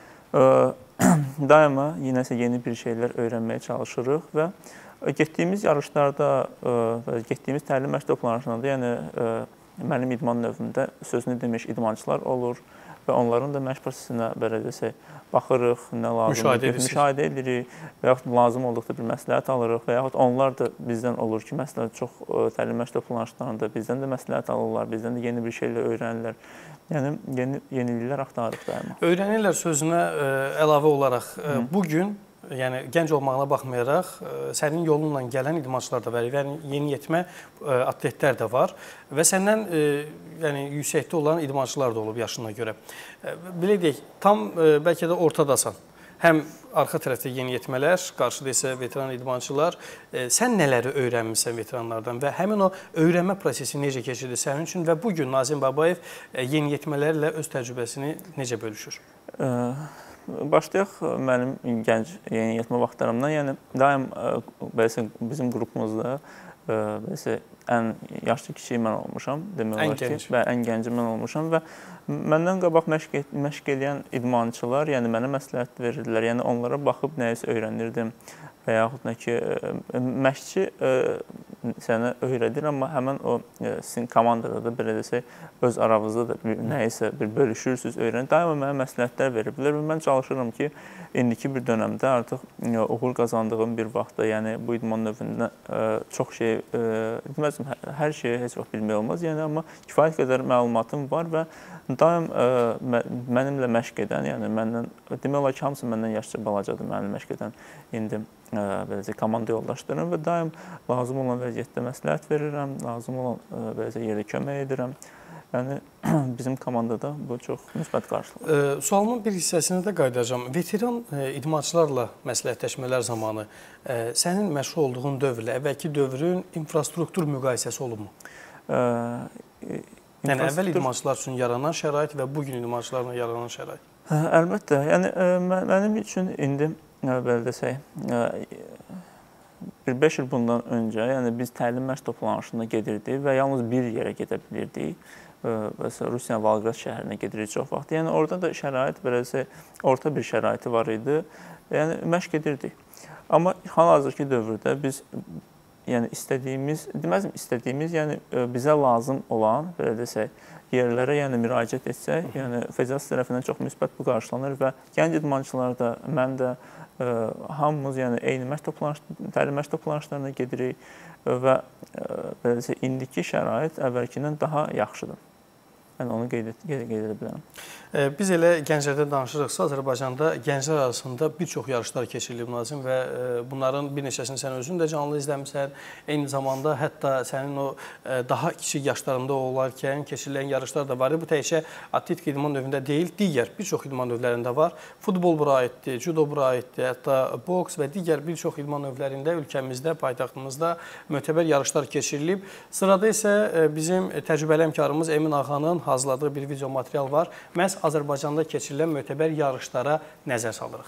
ə, daima yenəsə yeni bir şeylər öyrənməyə çalışırıq və getdiyimiz yarışlarda və getdiyimiz təlim məşq toplanışlarında, yəni ə, mənim idman növümdə sözünü demiş idmançılar olur və onların da məşq prosesinə belə desək, baxırıq, nə lazımdır, müşahidə edirik və yaxud lazım olduqda bir məsləhət alırıq və yaxud onlar da bizdən olur ki, məsələn, çox təlim məşq toplanışlarında bizdən də məsləhət alırlar, bizdən də yeni bir şeylər öyrənirlər. Yəni, yeni, yeniliklər axtarırıq daima. Öyrənirlər sözünə ə, əlavə olaraq, ə, bugün, yəni gənc olmağına baxmayaraq, sənin yolunla gələn idmançılar da var, yəni yeniyetmə atletlər də var və səndən yəni yüksəkdə olan idmançılar da olub yaşına görə. Belə deyək, tam bəlkə də ortadasan. Həm arxa tərəfdə yeniyetmələr, qarşıda isə veteran idmançılar. Sən nələri öyrənmirsən veteranlardan və həmin o öyrənmə prosesi necə keçirdi sənin üçün və bugün Nazim Babayev yeniyetmələrlə öz təcrübəsini necə bölüşür? Başlayaq mənim gənc yeniyetmə vaxtlarımdan. Yəni daim bəzi bizim qrupumuzda bəzi ən yaşlı kişi mən olmuşam, demək olar ki, və ən gənci mən olmuşam və məndən qabaq məşq, məşq edən idmançılar, yəni mənə məsləhət verirdilər. Yəni onlara baxıb nəyisə öyrənirdim və yaxud nə ki, məşqçi sənə öyrədir, amma həmən o sizin komandada da belə desək, öz aranızda da nəyisə bir bölüşürsünüz, öyrənir. Daima mənə məsləhətlər veriblər və mən çalışıram ki, indiki bir dönəmdə artıq uğur qazandığım bir vaxtda, yəni bu idman növündə çox şey, deməzdim, hər şeyi heç vaxt bilmək olmaz, yəni amma kifayət qədər məlumatım var və daim mənimlə məşq edən, yəni məndən, demək olar ki, hamısı məndən yaşca balacadır mənimlə məşq edən indi beləcə komanda yoldaşlarım və daim lazım olan vəziyyətdə məsləhət verirəm, lazım olan beləcə yerdə kömək edirəm. Yəni bizim komandada bu çox müsbət qarşılıq. Sualımın bir hissəsinə də qayıdacağam. Veteran idmançılarla məsləhətləşmələr zamanı sənin məşğul olduğun dövrlə əvvəlki dövrün infrastruktur müqayisəsi olubmu? Yəni əvvəl idmançılar üçün yaranan şərait və bugün idmançılarla yaranan şərait? Əlbəttə. Yəni mənim üçün indi belə desək, bir beş il bundan öncə, yəni biz təlim məşq toplanışına gedirdik və yalnız bir yerə gedə bilirdik. Məsələn, Rusiya Volqrad şəhərinə gedirik çox vaxt. Yəni orada da şərait belə desək, orta bir şəraiti var idi. Yəni məşq edirdik. Amma hal-hazırki dövrdə biz yəni istədiyimiz, deməzdim istədiyimiz, yəni bizə lazım olan, belə desək, yerlərə yəni müraciət etsək, yəni federasiya tərəfindən çox müsbət bu qarşılanır və gənc idmançılar da, mən də ə, hamımız yəni eyni məşq toplanışlarına, təlim məşq toplanışlarına gedirik və beləsə indiki şərait əvvəlkindən daha yaxşıdır. Mən onu qeyd edə bilərəm. Biz elə gənclərdən danışırıqsa, Azərbaycanda gənclər arasında bir çox yarışlar keçirilib Nazim və bunların bir neçəsini sən özün də canlı izləmisən. Eyni zamanda hətta sənin o daha kiçik yaşlarında olarkən keçirilən yarışlar da var. Bu təkcə atletik idman növündə deyil, digər bir çox idman növlərində var. Futbol bura aiddir, judo bura aiddir, hətta boks və digər bir çox idman növlərində ölkəmizdə, paytaxtımızda mötəbər yarışlar keçirilib. Sırada isə bizim təcrübəli həmkarımız Emin Ağanın hazırladığı bir video material var. Məhz Azərbaycanda keçirilən mötəbər yarışlara nəzər salırıq.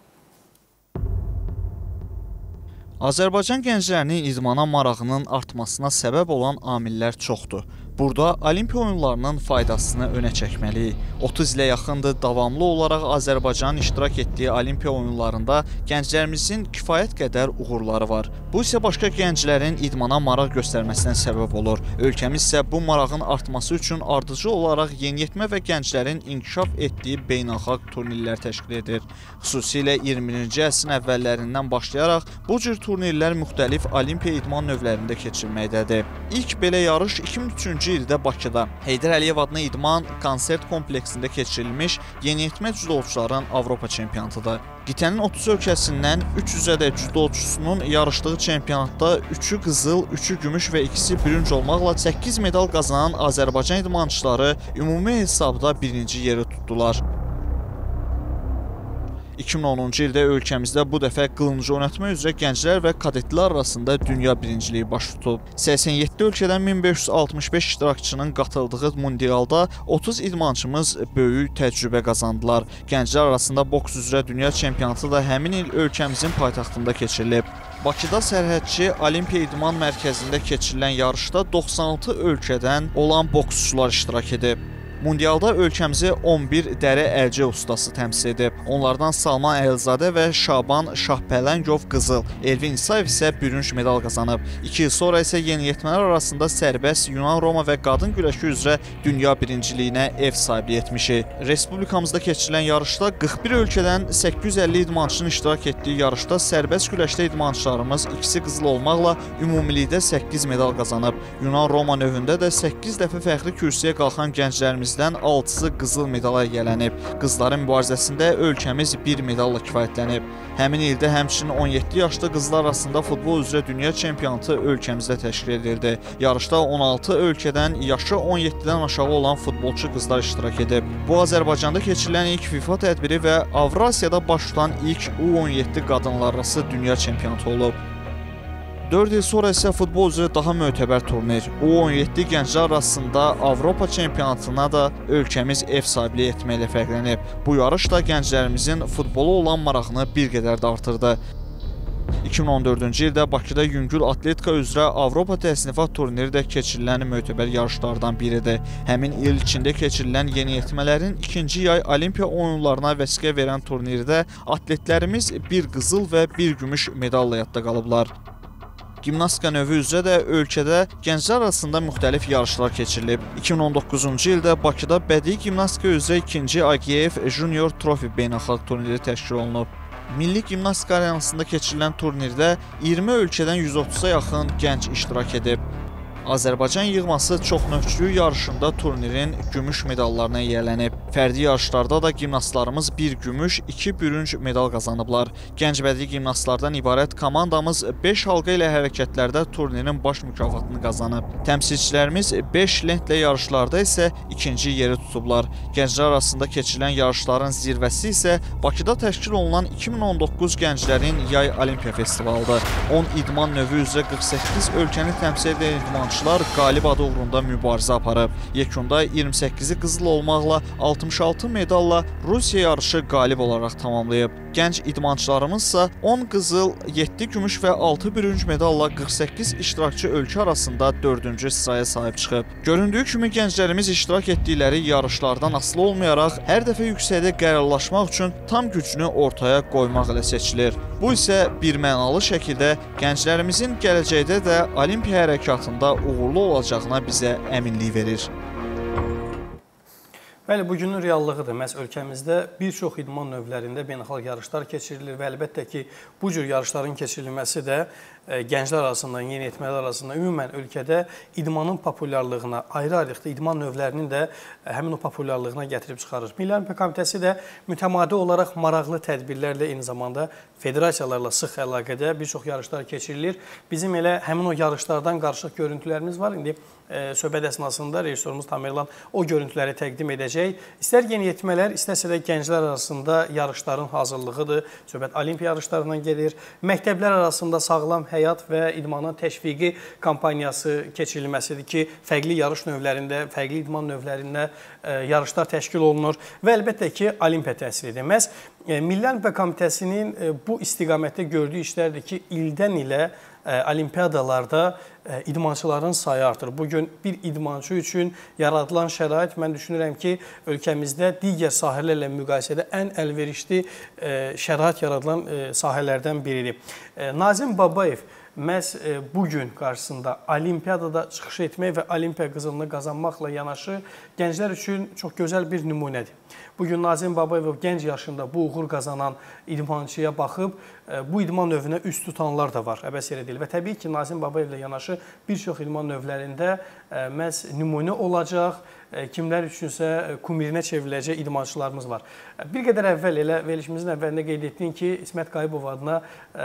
Azərbaycan gənclərinin idmana marağının artmasına səbəb olan amillər çoxdur. Burada Olimpiya oyunlarının faydasını önə çəkməliyik. otuz ilə yaxındır davamlı olaraq Azərbaycanın iştirak etdiyi Olimpiya oyunlarında gənclərimizin kifayət qədər uğurları var. Bu isə başqa gənclərin idmana maraq göstərməsinə səbəb olur. Ölkəmiz isə bu marağın artması üçün ardıcıl olaraq yeniyetmə və gənclərin inkişaf etdiyi beynəlxalq turnirlər təşkil edir. Xüsusilə iyirmi birinci əsrin əvvəllərindən başlayaraq bu cür turnirlər müxtəlif Olimpiya idman növlərində keçirilməkdədir. İlk belə yarış iki min üçüncü ildə Bakıda Heydər Əliyev adına idman konsert kompleksində keçirilmiş yeniyetmə judoçuların Avropa çempionatıdır. Qitənin otuz ölkəsindən üç yüzədək judoçusunun yarışdığı çempionatda üçü qızıl, üçü gümüş və ikisi bürünc olmaqla səkkiz medal qazanan Azərbaycan idmançıları ümumi hesabda birinci yeri tutdular. iki min onuncu ildə ölkəmizdə bu dəfə qılınc oynatma üzrə gənclər və kadetlər arasında dünya birinciliyi baş tutub. səksən yeddi ölkədən min beş yüz altmış beş iştirakçının qatıldığı mundialda otuz idmançımız böyük təcrübə qazandılar. Gənclər arasında boks üzrə dünya çempionatı da həmin il ölkəmizin paytaxtında keçirilib. Bakıda sərhədçi Olimpiya İdman Mərkəzində keçirilən yarışda doxsan altı ölkədən olan boksçular iştirak edib. Mundialda ölkəmizi on bir dəri əlcə ustası təmsil edib. Onlardan Salman Əlzadə və Şaban Şahpələngov qızıl, Elvin İsayev isə bürünc medal qazanıb. İki il sonra isə yeniyetmələr arasında sərbəst Yunan-Roma və qadın güləşi üzrə dünya birinciliyinə ev sahibliyi etmişik. Respublikamızda keçirilən yarışda qırx bir ölkədən səkkiz yüz əlli idmançının iştirak etdiyi yarışda sərbəst güləşdə idmançılarımız ikisi qızıl olmaqla ümumilikdə səkkiz medal qazanıb. Yunan-Roma növündə də səkkiz dəfə fəxri kürsüyə qalxan gənclərimiz altısı qızıl medala gələnib. Qızların mübarizəsində ölkəmiz bir medalla kifayətlənib. Həmin ildə həmçinin on yeddi yaşlı qızlar arasında futbol üzrə dünya çempionatı ölkəmizdə təşkil edildi. Yarışda on altı ölkədən yaşı on yeddidən aşağı olan futbolçu qızlar iştirak edib. Bu Azərbaycanda keçirilən ilk FIFA tədbiri və Avrasiyada baş tutan ilk U on yeddi qadınlararası dünya çempionatı olub. dörd il sonra isə futbol üzrə daha mötəbər turnir U on yeddi gənclər arasında Avropa çempionatına da ölkəmiz ev sahibliyi etməklə fərqlənib. Bu yarış da gənclərimizin futbola olan marağını bir qədər də artırdı. iki min on dördüncü ildə Bakıda yüngül atletika üzrə Avropa təsnifat turniri də keçirilən mötəbər yarışlardan biridir. Həmin il içində keçirilən yeniyetmələrin ikinci yay Olimpiya oyunlarına vəsiqə verən turnirdə atletlərimiz bir qızıl və bir gümüş medalla yadda qalıblar. Gimnastika növü üzrə də ölkədə gənclər arasında müxtəlif yarışlar keçirilib. iki min on doqquzuncu ildə Bakıda bədii gimnastika üzrə ikinci Agiyev Junior Trophy beynəlxalq turniri təşkil olunub. Milli Gimnastika arenasında keçirilən turnirdə iyirmi ölkədən yüz otuz'a yaxın gənc iştirak edib. Azərbaycan yığması çoxnövçülük yarışında turnirin gümüş medallarına yiyələnib. Fərdi yarışlarda da gimnastlarımız bir gümüş, iki bürünc medal qazanıblar. Gənc bədii gimnastlardan ibarət komandamız beş halqa ilə hərəkətlərdə turnirin baş mükafatını qazanıb. Təmsilçilərimiz beş lentlə yarışlarda isə ikinci yeri tutublar. Gənclər arasında keçirilən yarışların zirvəsi isə Bakıda təşkil olunan iki min on doqquz gənclərin yay Olimpiya festivalıdır. on idman növü üzrə qırx səkkiz ölkəni təmsil edən idmançılar qalib adı uğrunda mübarizə aparıb. Yekunda iyirmi səkkizi qızıl olmaqla altmış altı medalla Rusiya yarışı qalib olaraq tamamlayıb. Gənc idmançılarımızsa on qızıl, yeddi gümüş və altı bürünc medalla qırx səkkiz iştirakçı ölkə arasında dördüncü sıraya sahib çıxıb. Göründüyü kimi gənclərimiz iştirak etdikləri yarışlardan asılı olmayaraq hər dəfə yüksəkdə qərarlaşmaq üçün tam gücünü ortaya qoymaq ilə seçilir. Bu isə bir mənalı şəkildə gənclərimizin gələcəkdə də Olimpiya hərəkatında uğurlu olacağına bizə əminlik verir. Bəli, bugünün reallığıdır. Məhz ölkəmizdə bir çox idman növlərində beynəlxalq yarışlar keçirilir və əlbəttə ki, bu cür yarışların keçirilməsi də gənclər arasında, yeniyetmələr arasında, ümumən ölkədə idmanın populyarlığına, ayrı-ayrılıqda idman növlərinin də həmin o populyarlığına gətirib çıxarır. Milli Olimpiya Komitəsi də mütəmadi olaraq maraqlı tədbirlərlə, eyni zamanda federasiyalarla sıx əlaqədə bir çox yarışlar keçirilir. Bizim elə həmin o yarışlardan qarışıq görüntülərimiz var. İndi söhbət əsnasında rejissorumuz Tamerlan o görüntüləri təqdim edəcək. İstər yeniyetmələr, istərsə də gənclər arasında yarışların hazırlığıdır. Söhbət olimpiya yarışlarından gedir. Məktəblər arasında sağlam həyat və idmanın təşviqi kampaniyası keçirilməsidir ki, fərqli yarış növlərində, fərqli idman növlərində yarışlar təşkil olunur və əlbəttə ki, olimpiya təhsilidir. Məhz Milli Olimpiya Komitəsinin bu istiqamətdə gördüyü işlərdir ki, ildən ilə olimpiyadalarda idmançıların sayı artır. Bugün bir idmançı üçün yaradılan şərait, mən düşünürəm ki, ölkəmizdə digər sahələrlə müqayisədə ən əlverişli şərait yaradılan sahələrdən biridir. Nazim Babayev məhz bugün qarşısında olimpiyadada çıxış etmək və olimpiya qızılını qazanmaqla yanaşı gənclər üçün çox gözəl bir nümunədir. Bugün Nazim Babayev gənc yaşında bu uğur qazanan idmançıya baxıb, bu idman növünə üst tutanlar da var, əbəs yerə deyil. Və təbii ki, Nazim Babayevlə yanaşı bir çox idman növlərində məhz nümunə olacaq, kimlər üçünsə kumirinə çevriləcək idmançılarımız var. Bir qədər əvvəl, elə verilişimizin əvvəlində qeyd etdin ki, İsmət Qayıbov adına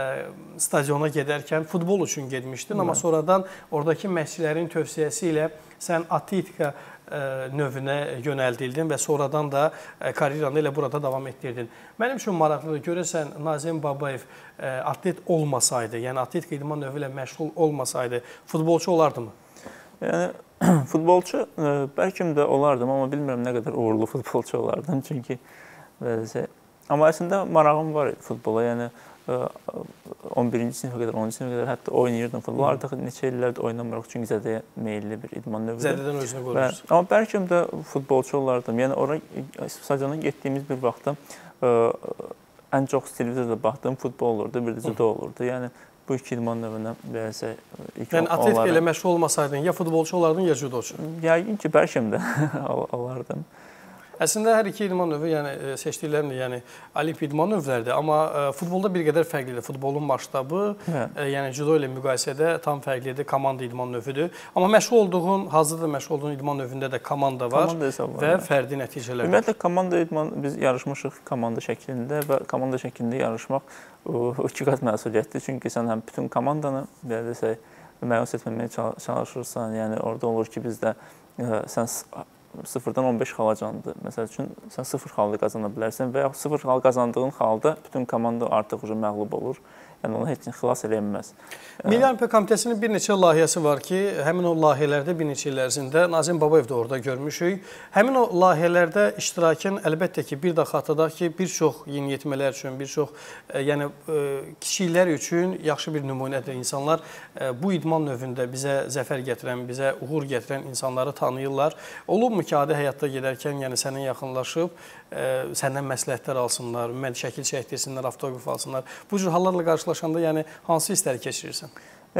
stadiona gedərkən futbol üçün getmişdin, amma sonradan oradakı məşqçilərin tövsiyəsi ilə sən atletika növünə yönəldildin və sonradan da karyeranı elə burada davam etdirdin. Mənim üçün maraqlıdır, görəsən Nazim Babayev atlet olmasaydı, yəni atletika idman növü ilə məşğul olmasaydı, futbolçu olardı mı? Yəni, futbolçu bəlkə də olardım, amma bilmirəm nə qədər uğurlu futbolçu olardım. Çünki, amma əslində marağım var futbola, yəni on birinci sinifə qədər, onuncu sinifə qədər hətta oynayırdım futbol. Artıq neçə illərdir oynamırıq, çünki zədəyə meyilli bir idman növüdür. Zədədən özünü qorursun. Amma bəlkə də futbolçu olardım. Yəni, oraya stadiona getdiyimiz bir vaxtda ən çox televizorda baxdığım futbol olurdu, bir də cüdo olurdu. Yəni, bu iki idman növünə verəsə... Yəni, atletika ilə məşğul olmasaydın, ya futbolçu olardın, ya cüdoçu? Yəqin ki, bəlkə də olardım. Əslində, hər iki idman növü, yəni seçdiklərim də, yəni olimpiya idman növləridir, amma futbolda bir qədər fərqlidir. Futbolun maştabı, yəni cüdo ilə müqayisədə tam fərqlidir, komanda idman növüdür. Amma məşğul olduğun, hazırda məşğul olduğun idman növündə də komanda var və fərdi nəticələr var. Ümumiyyətlə, komanda idman, biz yarışmışıq komanda şəklində və komanda şəklində yarışmaq iki qat məsuliyyətdir. Çünki sən həm bütün komandanı, belə desək, məyus etməməyə çalışırsan, yəni orada olur ki, bizdə sən sıfırdan on beş xal canlıdır. Məsəl üçün, sən sıfır xalda qazana bilərsən və ya sıfır xal qazandığın halda bütün komanda artıq məğlub olur. Yəni, onu heç xilas eləyə bilməz. Milli Olimpiya Komitəsinin bir neçə layihəsi var ki, həmin o layihələrdə bir neçə il ərzində Nazim Babayev də orada görmüşük. Həmin o layihələrdə iştirakın əlbəttə ki, bir də xatırladaq ki, bir çox yeniyetmələr üçün, bir çox yəni, kiçiklər üçün yaxşı bir nümunədir. İnsanlar bu idman növündə bizə zəfər gətirən, bizə uğur gətirən insanları tanıyırlar. Olubmu ki, adi həyatda gedərkən, yəni sənə yaxınlaşıb, səndən məsləhətlər alsınlar, ümumən şəkil çəkdirsinlər, avtoqraf alsınlar. Bu cür hallarla qarşılaşanda yəni hansı hissləri keçirirsən?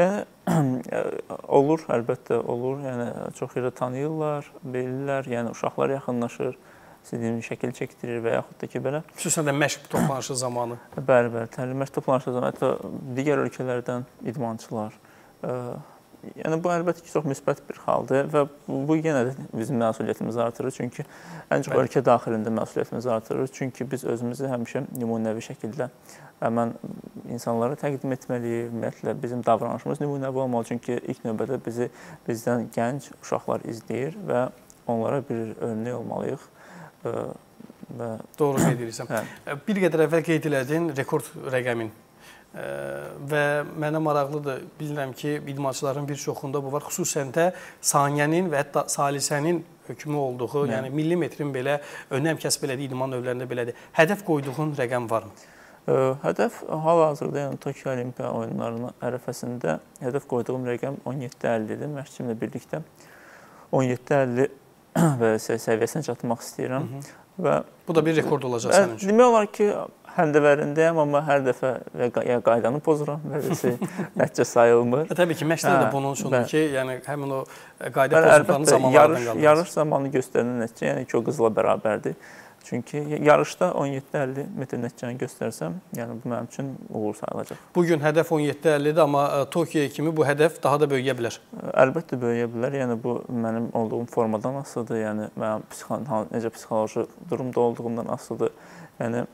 Olur, əlbəttə olur. Yəni çox yerdə tanıyırlar, bilirlər, yəni uşaqlar yaxınlaşır, istədiyim şəkil çəkdirir və yaxud da ki, belə. Xüsusən də məşq toplanışı zamanı. Bəli, bəli, təlim məşq toplanışı zamanı, hətta digər ölkələrdən idmançılar. Yəni, bu əlbəttə ki, çox müsbət bir haldır və bu yenə də bizim məsuliyyətimizi artırır. Çünki ən çox ölkə daxilində məsuliyyətimizi artırır. Çünki biz özümüzü həmişə nümunəvi şəkildə həmən insanlara təqdim etməliyik. Ümumiyyətlə, bizim davranışımız nümunəvi olmalı. Çünki ilk növbədə bizi bizdən gənc uşaqlar izləyir və onlara bir örnək olmalıyıq. Və... Doğru qeyd edirsən. Bir qədər əvvəl qeyd elədin rekord rəqəmin. Və mənə maraqlıdır, bilirəm ki, idmançıların bir çoxunda bu var. Xüsusən də saniyənin və hətta salisənin hökmü olduğu, yəni millimetrin belə önəm kəsb elədiyi idman növlərində belədir. Hədəf qoyduğun rəqəm varmı? Hədəf hal-hazırda, yəni Tokyo Olimpiya oyunlarının ərəfəsində hədəf qoyduğum rəqəm on yeddi əllidir. Məşqçimlə birlikdə on yeddi əlli və səviyyəsinə çatmaq istəyirəm. Hı -hı. Və bu da bir rekord olacaq sənin üçün. Demək olar ki, həndəvərindəyəm, amma hər dəfə ya qaydanı pozuram, bəzəsi nəticə sayılmır. E, təbii ki, məşqlər də bunun üçündür ki, yəni həmin o qayda yəni, pozuntularını zamanlardan yarış, qalmaz. yarış zamanı göstərilən nəticə, yəni ki, o qızla bərabərdir. Çünki yarışda on yeddi əlli metr nəticəni göstərsəm, yəni bu mənim üçün uğur sayılacaq. Bugün hədəf on yeddi əllidir, amma Tokyoya kimi bu hədəf daha da böyüyə bilər. Əlbəttə böyüyə bilər. Yəni bu mənim olduğum formadan asılıdır. Yəni mənim necə psixoloji durumda olduğumdan asılıdır. Yəni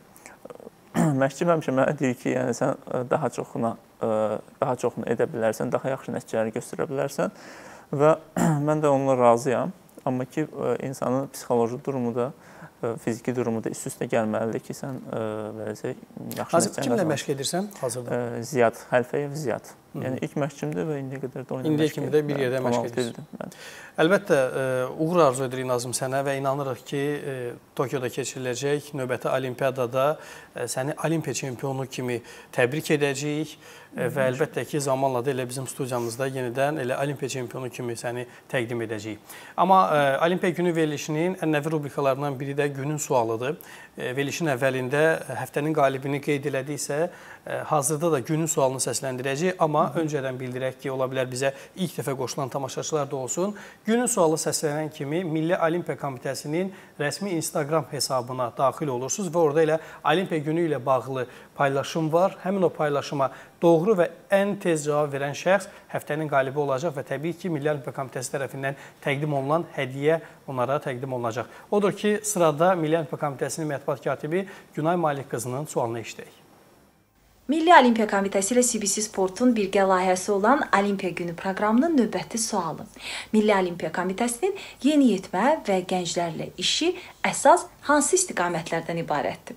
məşqçim həmişə mənə deyir ki, yəni sən daha çoxuna daha çoxunu edə bilərsən, daha yaxşı nəticələri göstərə bilərsən və mən də onunla razıyam. Amma ki, insanın psixoloji durumu da fiziki durumu da üst-üstə gəlməlidir ki, sən yaxşı nəticə qazanırsan. Kimlə məşq edirsən hazırda? Ziyad, Həlfəyev Ziyad. Yəni ilk məşqçimdir və indiyə qədər də oynamışam. İndiyə kimi də bir yerdə məşq edirsən. Əlbəttə, uğur arzu edirik Nazım sənə və inanırıq ki, Tokyoda keçiriləcək növbəti olimpiyadada səni olimpiya çempionu kimi təbrik edəcəyik və əlbəttə ki, zamanla da elə bizim studiyamızda yenidən elə olimpiya çempionu kimi səni təqdim edəcəyik. Amma olimpiya günü verilişinin ənənəvi rubrikalarından biri də günün sualıdır. Verilişin əvvəlində həftənin qalibini qeyd elədiksə, hazırda da günün sualını səsləndirəcəyik, amma öncədən bildirək ki, ola bilər bizə ilk dəfə qoşulan tamaşaçılar da olsun. Günün sualı səslənən kimi Milli Olimpiya Komitəsinin rəsmi Instagram hesabına daxil olursunuz və orada elə Olimpiya günü ilə bağlı paylaşım var. Həmin o paylaşıma doğru və ən tez cavab verən şəxs həftənin qalibi olacaq və təbii ki, Milli Olimpiya Komitəsi tərəfindən təqdim olunan hədiyyə onlara təqdim olunacaq. Odur ki, sırada Milli Olimpiya Komitəsinin mətbuat katibi Günay Malik qızının sualını eşidək. Milli Olimpiya Komitəsi ilə C B C Sportun birgə layihəsi olan Olimpiya Günü proqramının növbəti sualı. Milli Olimpiya Komitəsinin yeniyetmə və gənclərlə işi əsas hansı istiqamətlərdən ibarətdir?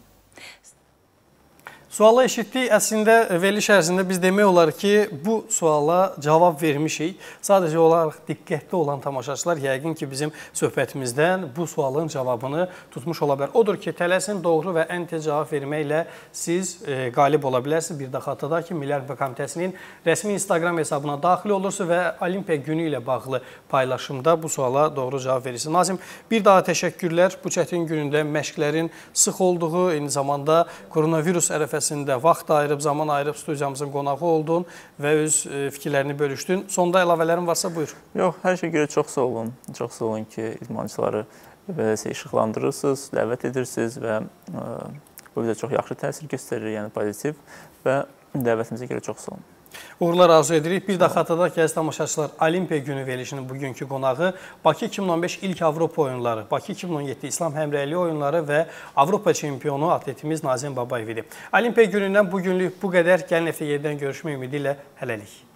Sualı eşitdik. Əslində, veriliş ərzində biz demək olar ki, bu suala cavab vermişik. Sadəcə olaraq diqqətli olan tamaşaçılar yəqin ki, bizim söhbətimizdən bu sualın cavabını tutmuş ola bilər. Odur ki, tələsin doğru və ən tez cavab verməklə siz e, qalib ola bilərsiniz. Bir də xatırda ki, Milli Olimpiya Komitəsinin rəsmi Instagram hesabına daxil olursunuz və Olimpiya günü ilə bağlı paylaşımda bu suala doğru cavab verirsiniz. Nazim, bir daha təşəkkürlər. Bu çətin günündə məşqlərin sıx olduğu, eyni zamanda koronavirus ərəfəsində vaxt ayırıb, zaman ayırıb studiyamızın qonağı oldun və öz fikirlərini bölüşdün. Sonda əlavələrin varsa buyur. Yox, hər şey görə çox sağ olun. Çox sağ olun ki, idmançıları beləsə işıqlandırırsınız, dəvət edirsiniz və bu bizə çox yaxşı təsir göstərir, yəni pozitiv və dəvətimizə görə çox sağ olun. Uğurlar arzu edirik. Bir də xatırladaq ki, əziz tamaşaçılar, Olimpiya günü verilişinin bugünkü qonağı Bakı iki min on beş ilk Avropa oyunları, Bakı iki min on yeddi İslam həmrəyliyi oyunları və Avropa çempionu atletimiz Nazim Babayev idi. Olimpiya günündən bugünlük bu qədər. Gəlin həftə yenidən görüşmək ümidi ilə hələlik.